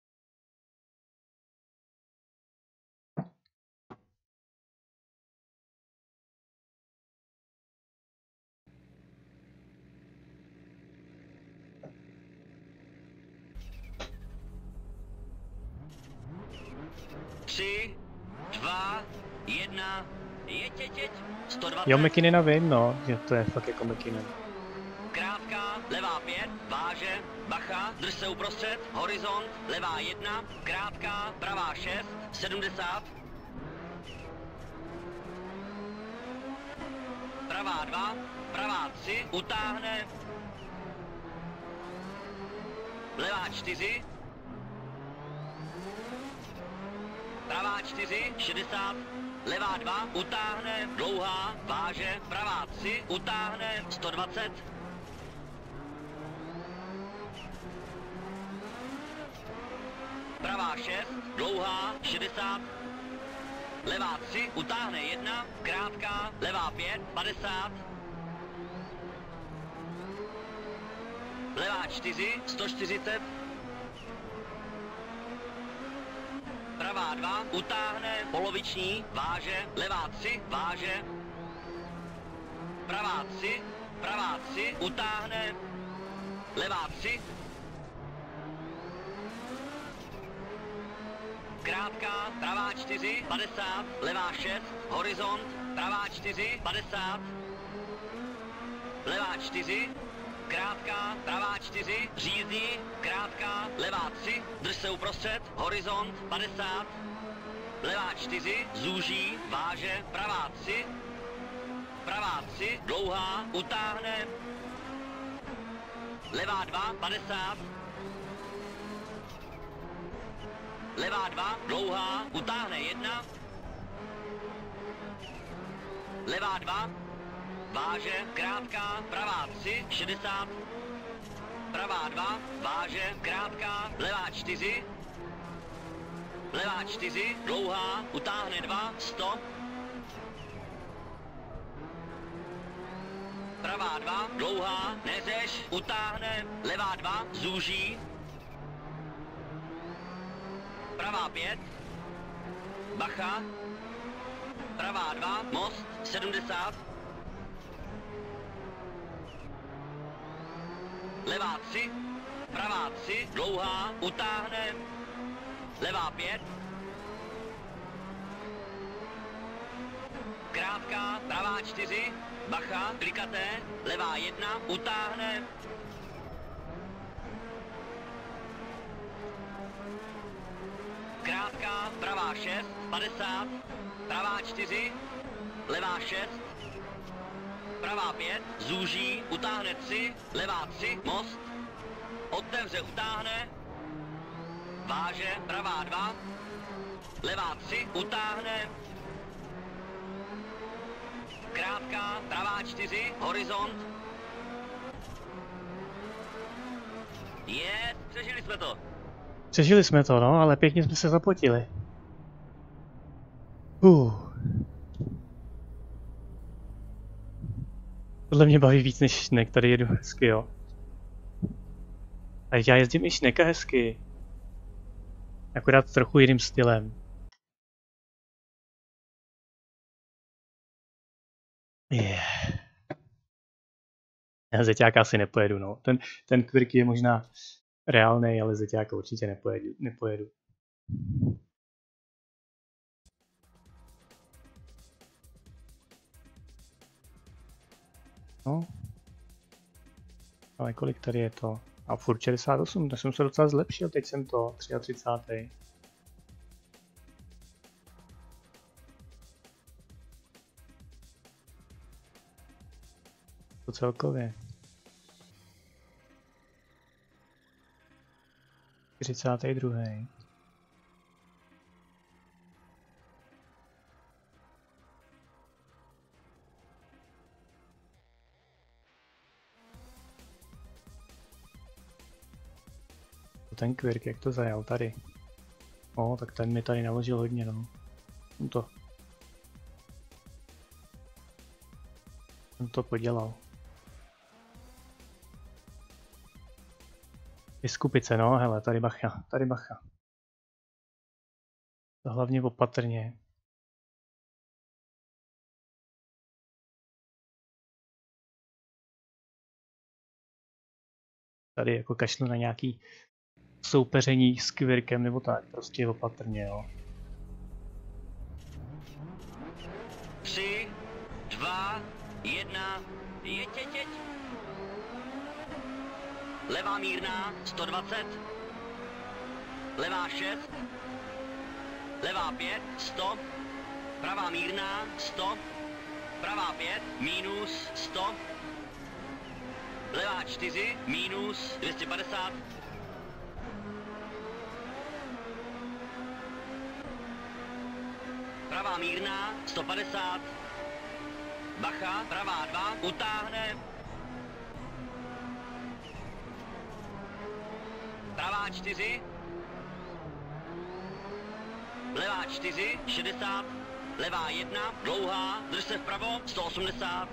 [SPEAKER 3] Tři, dva, jedna, jeď, jeď, jeď, sto dvacet.
[SPEAKER 1] Jo, McKinnona vím, no, že to je fakt jako McKinnon.
[SPEAKER 3] Krátká, levá pět, váže, bacha, drž se uprostřed, horizont, levá jedna, krátká, pravá šest, sedmdesát. Pravá dva, pravá tři, utáhne. Levá čtyři. Pravá čtyři, šedesát. levá dva, utáhne, dlouhá, váže, pravá tři, utáhne, sto dvacet. Pravá šest, dlouhá, šedesát. Levá tři, utáhne jedna, krátká, levá pět, padesát. Levá čtyři, sto čtyřicet. Pravá dva, utáhne, poloviční, váže, levá tři, váže. Pravá tři, pravá tři, utáhne, levá tři. Krátká, pravá čtyři, padesát, levá šest, horizont, pravá čtyři, padesát. Levá čtyři, krátká, pravá čtyři, řízdí, krátká, levá tři, drž se uprostřed, horizont, padesát. Levá čtyři, zúží, váže, pravá tři. Pravá tři, dlouhá, utáhne. Levá dva, padesát. Levá dva, dlouhá, utáhne jedna. Levá dva, váže, krátká, pravá tři, šedesát. Pravá dva, váže, krátká, levá čtyři. Levá čtyři, dlouhá, utáhne dva, sto. Pravá dva, dlouhá, neřeš, utáhne, levá dva, zúží. Pravá pět, bacha. Pravá dva, most, sedmdesát. Levá tři, pravá tři, dlouhá, utáhne. Levá pět. Krátká, pravá čtyři, bacha, klikaté. Levá jedna, utáhne. Krátká, pravá šest, padesát. Pravá čtyři, levá šest. Pravá pět, zúží, utáhne tři, levá tři, most. Otevře, utáhne. Váže, pravá dva. Levá tři, utáhne. Krátká, pravá čtyři, horizont. Je, přežili jsme to.
[SPEAKER 1] Přežili jsme to, no, ale pěkně jsme se zapotili. Uh. Podle mě baví víc než šnek, tady jedu hezky, jo. A já jezdím i šneka hezky. Akorát trochu jiným stylem. Yeah. Já zeťáka asi nepojedu, no. Ten, ten Quirky je možná reálnej, ale zeťáka určitě nepojedu. nepojedu. No. Ale kolik tady je to? A furt šedesát osm, to jsem se docela zlepšil, teď jsem to třicátý tři. To celkově. čtyřicátý druhý. Ten Quirk, jak to zajal tady. O, tak ten mi tady naložil hodně, no. On to. On to podělal. Vyskupit se, no, hele, tady bacha, tady bacha. To hlavně opatrně. Tady jako kašlu na nějaký soupeření s Quirkem nebo tak, prostě opatrně, jo.
[SPEAKER 3] Tři, dva, jedna, jeď, jeď, jeď. Levá mírná, sto dvacet. Levá šest. Levá pět, sto. Pravá mírná, sto. Pravá pět, minus, sto. Levá čtyři, minus, dvě stě padesát. pravá mírná, sto padesát. Bacha, pravá dva, utáhne. Pravá čtyři. Levá čtyři, šedesát. Levá jedna, dlouhá, drž se vpravo, sto osmdesát.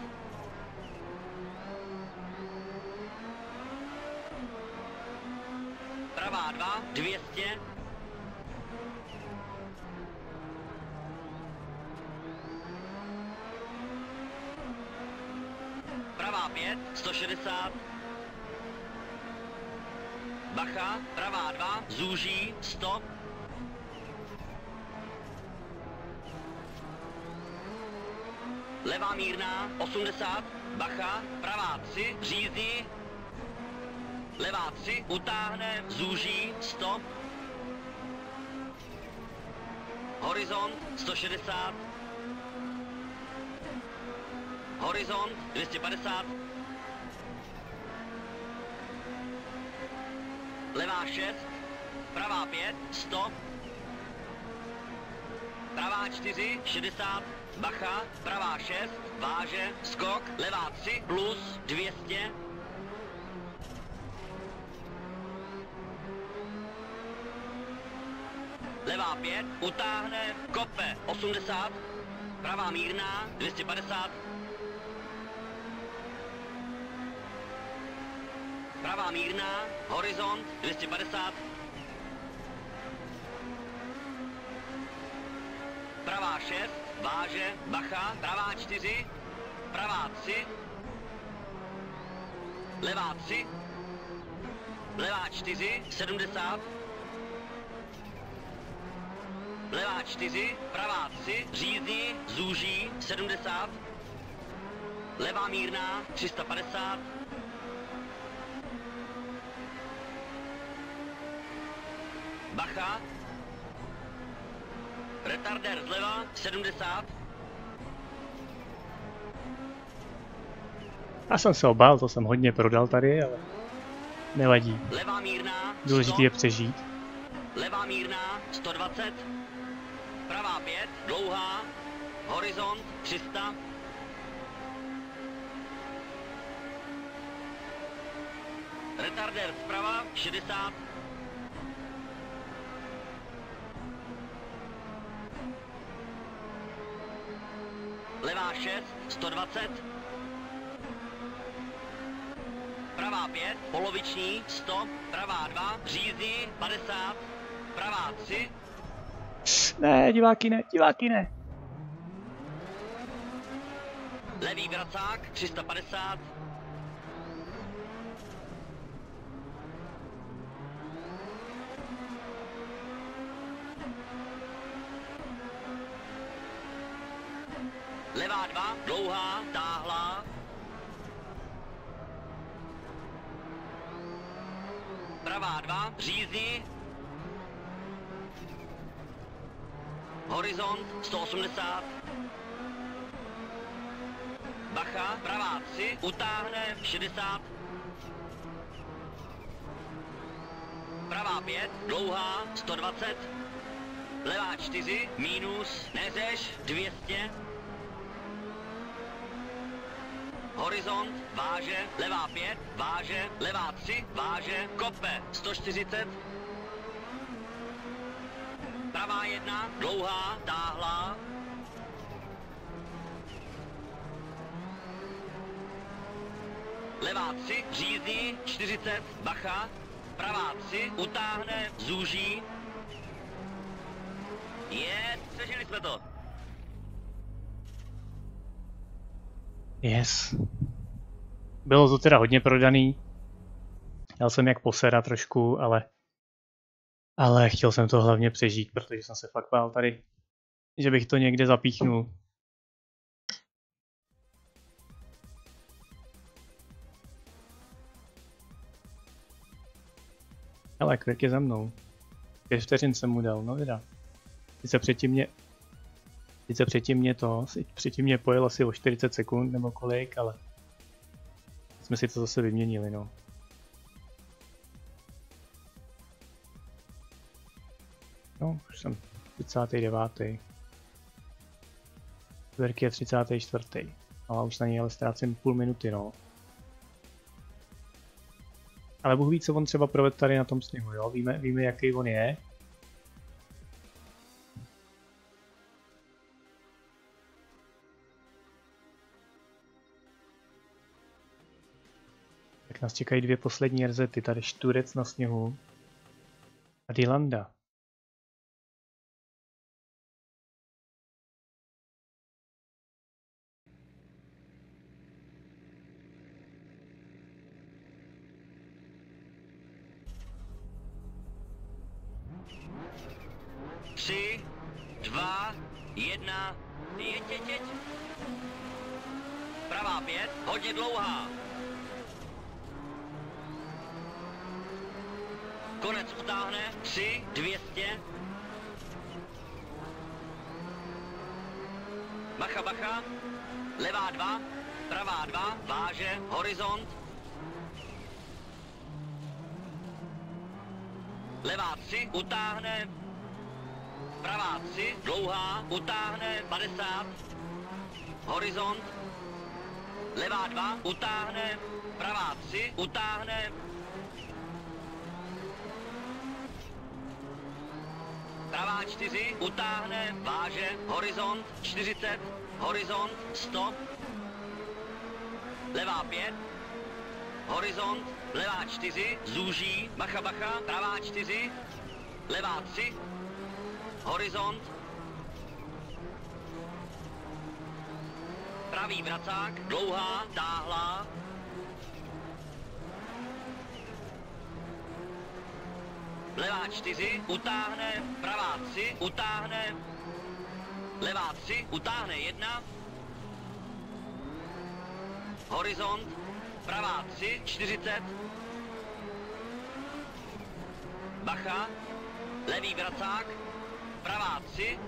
[SPEAKER 3] Pravá dva, dvě stě. Pravá pět, sto šedesát. Bacha, pravá dva, zúží, sto. Levá mírná, osmdesát. Bacha, pravá tři, řízdí. Levá tři, utáhne, zúží, sto. Horizont, sto šedesát. Horizont, dvě stě padesát. Levá šest, pravá pět, sto. Pravá čtyři, šedesát. Bacha, pravá šest, váže, skok, levá tři, plus, dvě stě. Levá pět, utáhne, kope, osmdesát. Pravá mírná, dvě stě padesát. Pravá mírná, horizont, dvě stě padesát. Pravá šest, váže, bacha, pravá čtyři, pravá tři. Levá tři. Levá čtyři, sedmdesát. Levá čtyři, pravá tři, řízdí, zúží, sedmdesát. Levá mírná, tři sta padesát. Bacha. Retardér zleva, sedmdesát.
[SPEAKER 1] Já jsem se obál, to jsem hodně prodal tady, ale nevadí.
[SPEAKER 3] Levá mírná,
[SPEAKER 1] Důležitý je přežít.
[SPEAKER 3] Levá mírná, sto dvacet. Pravá pět, dlouhá. Horizont, tři sta. Retardér zprava, šedesát. Levá šest, sto dvacet. Pravá pět, poloviční, sto. Pravá dva, řízdí, padesát. Pravá tři.
[SPEAKER 1] Ne, diváky ne, diváky ne.
[SPEAKER 3] Levý vracák, tři sta padesát. Levá dva, dlouhá, táhlá. Pravá dva, řízdí. Horizont, sto osmdesát. Bacha, pravá tři, utáhne, šedesát. Pravá pět, dlouhá, sto dvacet. Levá čtyři, mínus, neřeš, dvě stě. Horizont, váže, levá pět, váže, levá tři, váže, kope, sto čtyřicet. Pravá jedna, dlouhá, táhlá. Levá tři, řízdí, čtyřicet, bacha. Pravá tři, utáhne, zúží. Je, přežili jsme to.
[SPEAKER 1] Yes. Bylo to teda hodně prodaný. Jel jsem jak posera trošku, ale ale chtěl jsem to hlavně přežít, protože jsem se fakt bál tady, že bych to někde zapíchnul. Ale Quick je za mnou. Pět vteřin jsem mu dal, no teda. Teď se předtím mě... Teď se předtím mě to... Předtím mě pojel asi o čtyřicet sekund nebo kolik, ale... Jsme si to zase vyměnili, no. No, už jsem třicátý devátý Čtvrky je třicátý čtvrtý No a už na něj ale ztrácím půl minuty, no. Ale Bůh ví, co on třeba provedl tady na tom sněhu, jo? Víme, víme jaký on je. Tak nás čekají dvě poslední rezety, tady Šturec na sněhu a Dylanda.
[SPEAKER 3] Tři, dva, jedna, jeď, jeď, jeď. Pravá pět, hodně dlouhá. Konec utáhne, tři, dvě stě. Bacha, bacha, levá dva, pravá dva, váže, horizont. Levá tři, utáhne. Pravá tři, dlouhá, utáhne, padesát. Horizont. Levá dva, utáhne. Pravá tři, utáhne. Pravá čtyři, utáhne, váže, horizont, čtyřicet, horizont, sto. Levá pět, horizont, levá čtyři, zúží, bacha, bacha, pravá čtyři, levá tři, horizont, pravý vracák, dlouhá, táhlá, levá čtyři, utáhne, pravá tři, utáhne, levá tři, utáhne jedna, horizont, pravá tři, čtyřicet, bacha, levý vracák, pravá tři,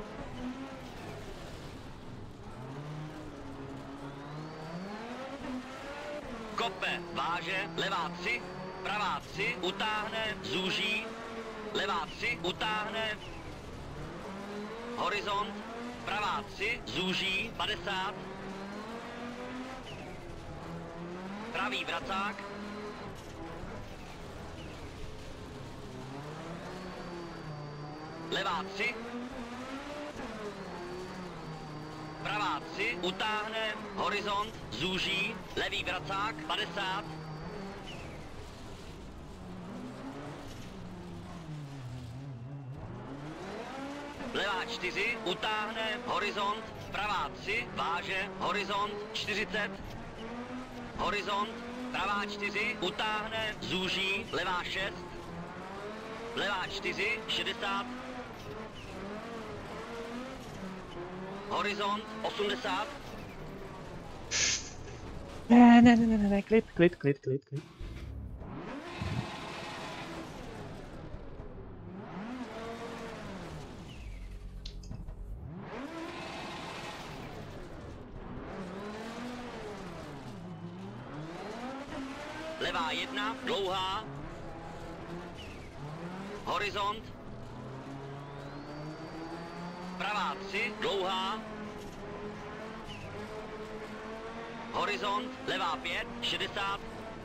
[SPEAKER 3] kope, váže, levá tři, pravá tři, utáhne, zúží, levá tři, utáhne, horizont, pravá tři, zúží, padesát, pravý vracák, levá tři, pravá tři, utáhne, horizont, zúží, levý vracák, padesát, levá čtyři, utáhne, horizont, pravá tři, váže, horizont, čtyřicet, horizont, pravá čtyři, utáhne, zúží, levá šest, levá čtyři, šedesát, horizont, osmdesát.
[SPEAKER 1] Ne, ne, ne, ne, ne, klid, klid, klid, klid, klid.
[SPEAKER 3] Levá jedna, dlouhá, horizont, pravá tři, dlouhá, horizont, levá pět, šedesát,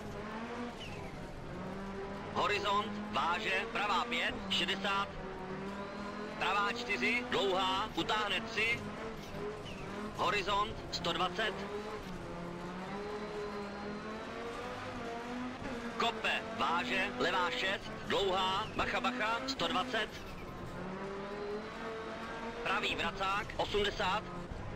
[SPEAKER 3] horizont, váže, pravá pět, šedesát, pravá čtyři, dlouhá, utáhne tři, horizont, sto dvacet, kope, váže, levá šest, dlouhá, bacha, bacha, sto dvacet, pravý vracák, osmdesát,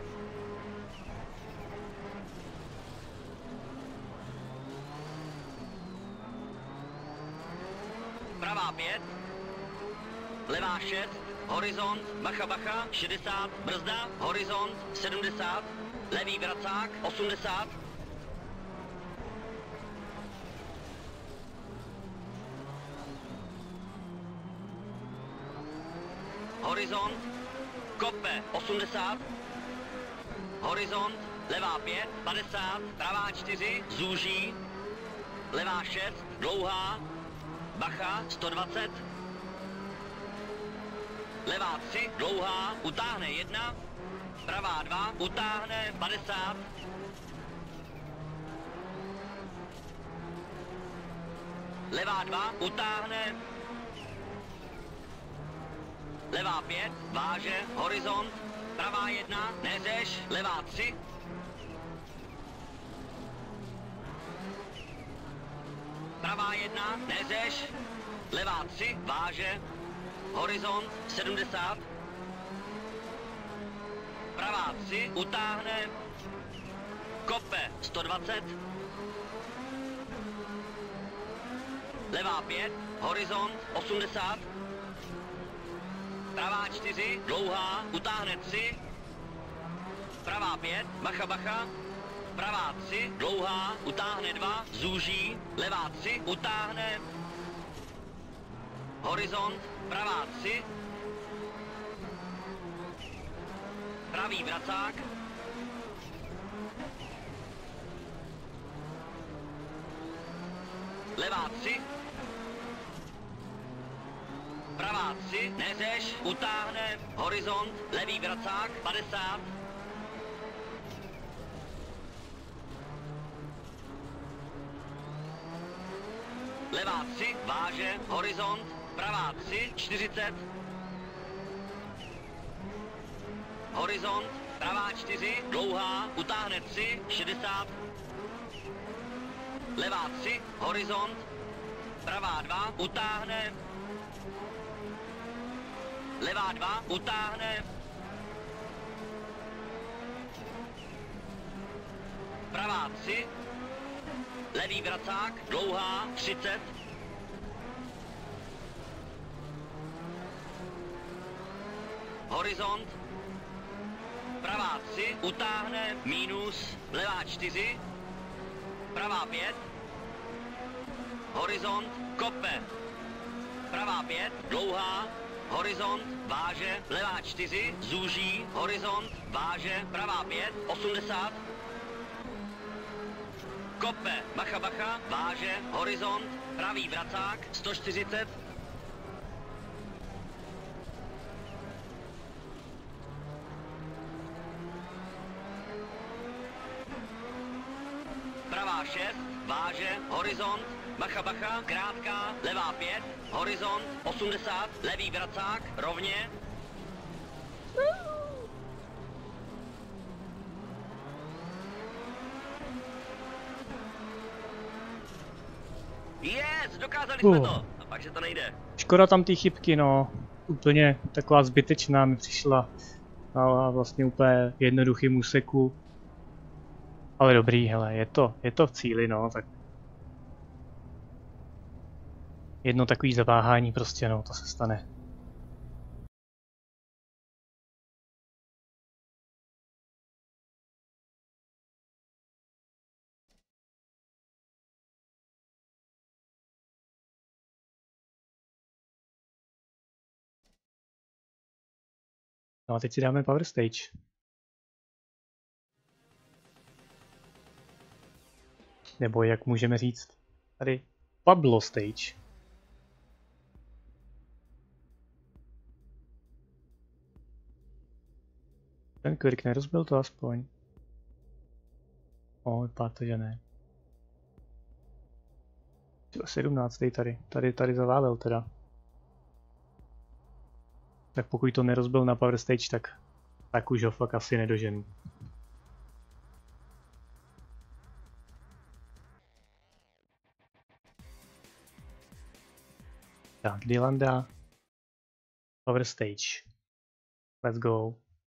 [SPEAKER 3] pravá pět, levá šest, horizont, bacha, bacha, šedesát, brzda, horizont, sedmdesát, levý vracák, osmdesát, horizont, kope, osmdesát, horizont, levá pět, padesát, pravá čtyři, zúží, levá šest, dlouhá, bacha, sto dvacet, levá tři, dlouhá, utáhne jedna, pravá dva, utáhne padesát. Levá dva, utáhne. Levá pět, váže, horizont. Pravá jedna, neřeš, levá tři. Pravá jedna, neřeš, levá tři, váže, horizont sedmdesát. Pravá tři, utáhne, kope sto dvacet. Levá pět, horizont osmdesát. Pravá čtyři, dlouhá, utáhne tři. Pravá pět, bacha bacha. Pravá tři, dlouhá, utáhne dva, zúží. Levá tři, utáhne. Horizont, pravá tři. Pravý vracák. Levá tři. Pravá tři, neřeš, utáhne, horizont, levý vracák, padesát. Levá tři, váže, horizont, pravá tři, čtyřicet. Horizont, pravá čtyři, dlouhá, utáhne tři, šedesát. Levá tři, horizont, pravá dva, utáhne. Levá dva, utáhne. Pravá tři. Levý vracák, dlouhá, třicet. Horizont. Pravá tři, utáhne, mínus, levá čtyři. Pravá pět. Horizont, kope. Pravá pět, dlouhá. Horizont, váže, levá čtyři, zúží, horizont, váže, pravá pět, osmdesát. Kope, bacha bacha, váže, horizont, pravý vracák, sto čtyřicet. Pravá šest, váže, horizont, bacha bacha, krátká, levá pět, horizont, osmdesát, levý vracák, rovně. Yes, dokázali jsme
[SPEAKER 1] Uh.
[SPEAKER 3] to. A pak, že to nejde.
[SPEAKER 1] Škoda tam ty chybky, no. Úplně taková zbytečná mi přišla. A vlastně úplně jednoduchým úseku. Ale dobrý, hele, je to, je to v cíli, no, tak. Jedno takový zaváhání prostě, no, to se stane. No a teď si dáme Power Stage. Nebo jak můžeme říct, tady Pablo Stage. Ten Quirk nerozbil to aspoň. O, vypadá to, že ne. sedmnáctý tady, tady, tady zaválel teda. Tak pokud to nerozbil na Power Stage, tak, tak už ho fakt asi nedoženu. Tak, Dylanda. Power Stage. Let's go.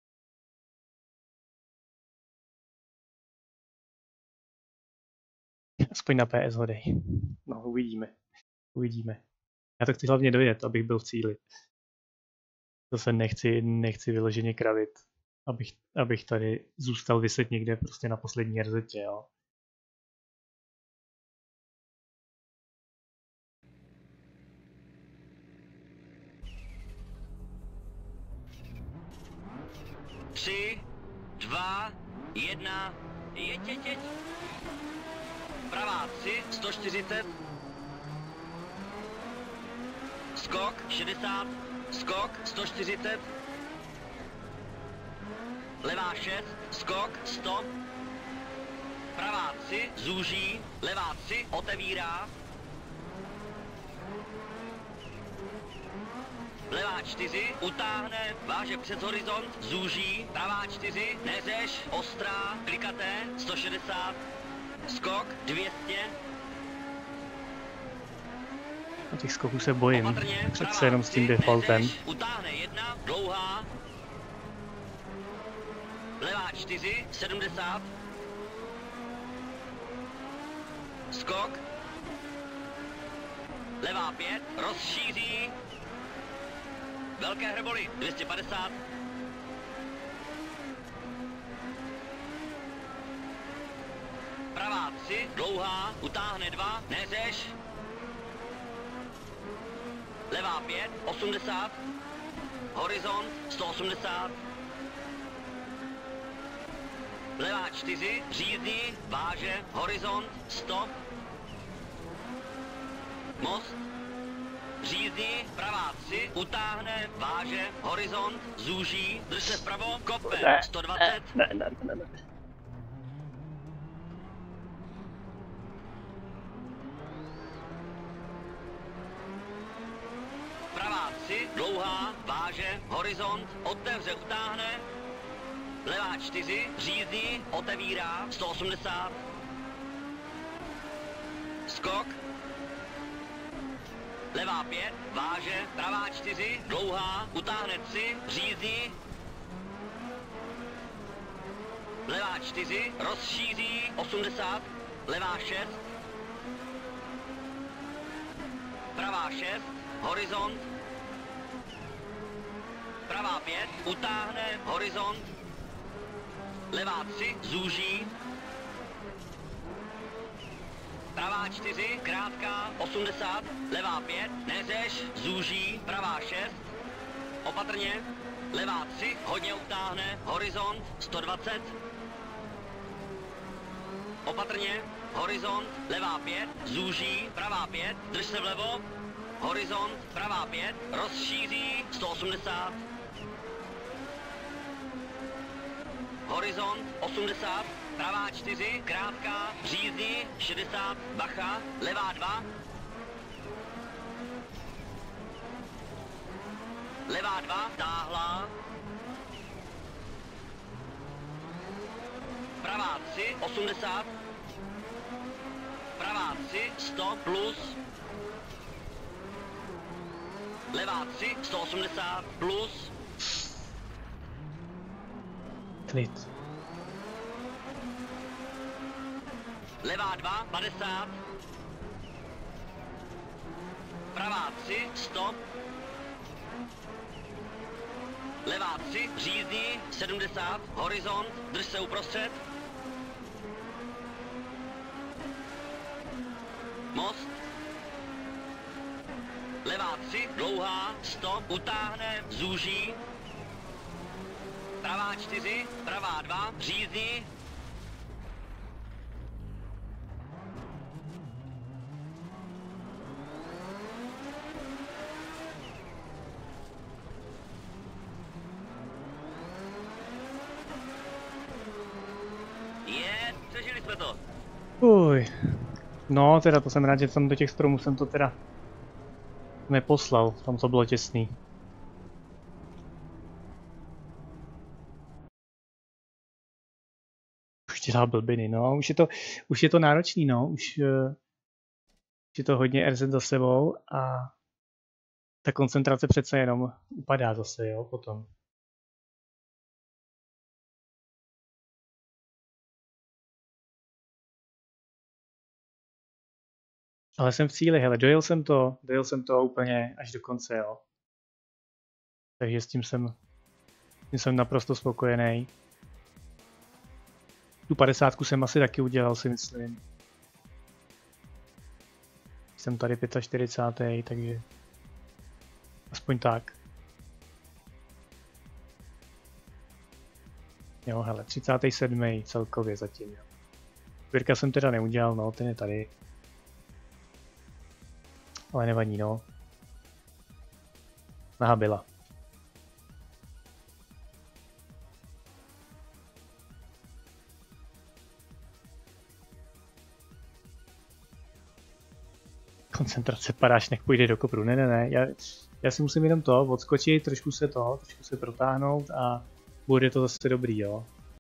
[SPEAKER 1] Aspoň na P S hodej. No, uvidíme. Uvidíme. Já to chci hlavně dojet, abych byl v cíli. Zase nechci, nechci vyloženě kravit, abych, abych tady zůstal vyset někde prostě na poslední rzetě, jo.
[SPEAKER 3] Tři, dva, jedna, jeď, jeď, jeď. Pravá tři, sto čtyřicet. Skok, šedesát. Skok, sto čtyřicet. levá šest, skok, stop. Pravá tři, zúží, levá tři, otevírá. Levá čtyři, utáhne, váže přes horizont, zúží, pravá čtyři, neřeš, ostrá, klikaté, sto šedesát, skok, dvě stě.
[SPEAKER 1] Na těch skoků se bojím,
[SPEAKER 3] Opatrně,
[SPEAKER 1] přece jenom s tím defaultem.
[SPEAKER 3] neřeš, utáhne jedna, dlouhá. Levá čtyři, sedmdesát. Skok. Levá pět, rozšíří. Velké hrboly, dvě stě padesát. Pravá tři, dlouhá, utáhne dva, neřeš. Levá pět, osmdesát. Horizont, sto osmdesát. Levá čtyři, řízní, váže, horizont, stop. Most. Řízní, pravá tři, utáhne, váže, horizont, zúží, drž se vpravo, kope, sto dvacet.
[SPEAKER 1] Ne, ne, ne, ne.
[SPEAKER 3] Pravá tři, dlouhá, váže, horizont, otevře, utáhne. Levá čtyři, řízní, otevírá, sto osmdesát. Skok. Levá pět, váže, pravá čtyři, dlouhá, utáhne tři, řízní. Levá čtyři, rozšíří, osmdesát. Levá šest. Pravá šest, horizont. Pravá pět, utáhne, horizont. Levá tři, zúží. Pravá čtyři, krátká, osmdesát. Levá pět, neřeš, zúží. Pravá šest, opatrně. Levá tři, hodně utáhne, horizont, sto dvacet. Opatrně, horizont, levá pět, zúží. Pravá pět, drž se vlevo. Horizont, pravá pět, rozšíří, sto osmdesát. Horizont, osmdesát, pravá čtyři, krátká, řízní, šedesát, bacha, levá dva. Levá dva, táhlá. Pravá tři, osmdesát. Pravá tři, sto, plus. Levá tři, sto osmdesát, plus.
[SPEAKER 1] Klid.
[SPEAKER 3] Levá dva, padesát. Pravá tři, stop. Levá tři, řízní, sedmdesát, horizont, drž se uprostřed. Most. Levá tři, dlouhá, stop, utáhne, zúží. Pravá čtyři, pravá dva, řízní. Je, přežili jsme to.
[SPEAKER 1] Uj. No, teda to jsem rád, že jsem do těch stromů jsem to teda neposlal, tam to bylo těsný. Už dělá blbiny, no, už je to, už je to náročný, no, už, uh, už je to hodně R Z za sebou a ta koncentrace přece jenom upadá zase, jo, potom. Ale jsem v cíli, hele, dojel jsem to, dojel jsem to úplně až do konce, jo. Takže s tím jsem, s tím jsem naprosto spokojený. Tu padesátku jsem asi taky udělal, si myslím. Jsem tady čtyřicátý pátý takže aspoň tak. Jo, hele, třicátý sedmý celkově zatím, jo. Virka jsem teda neudělal, no, ten je tady. Ale nevadí, no. Aha, byla. koncentrace padáš, nech půjde do kopru. Ne, ne, ne, já, já si musím jenom to, odskočit, trošku se to, trošku se protáhnout a bude to zase dobrý, jo.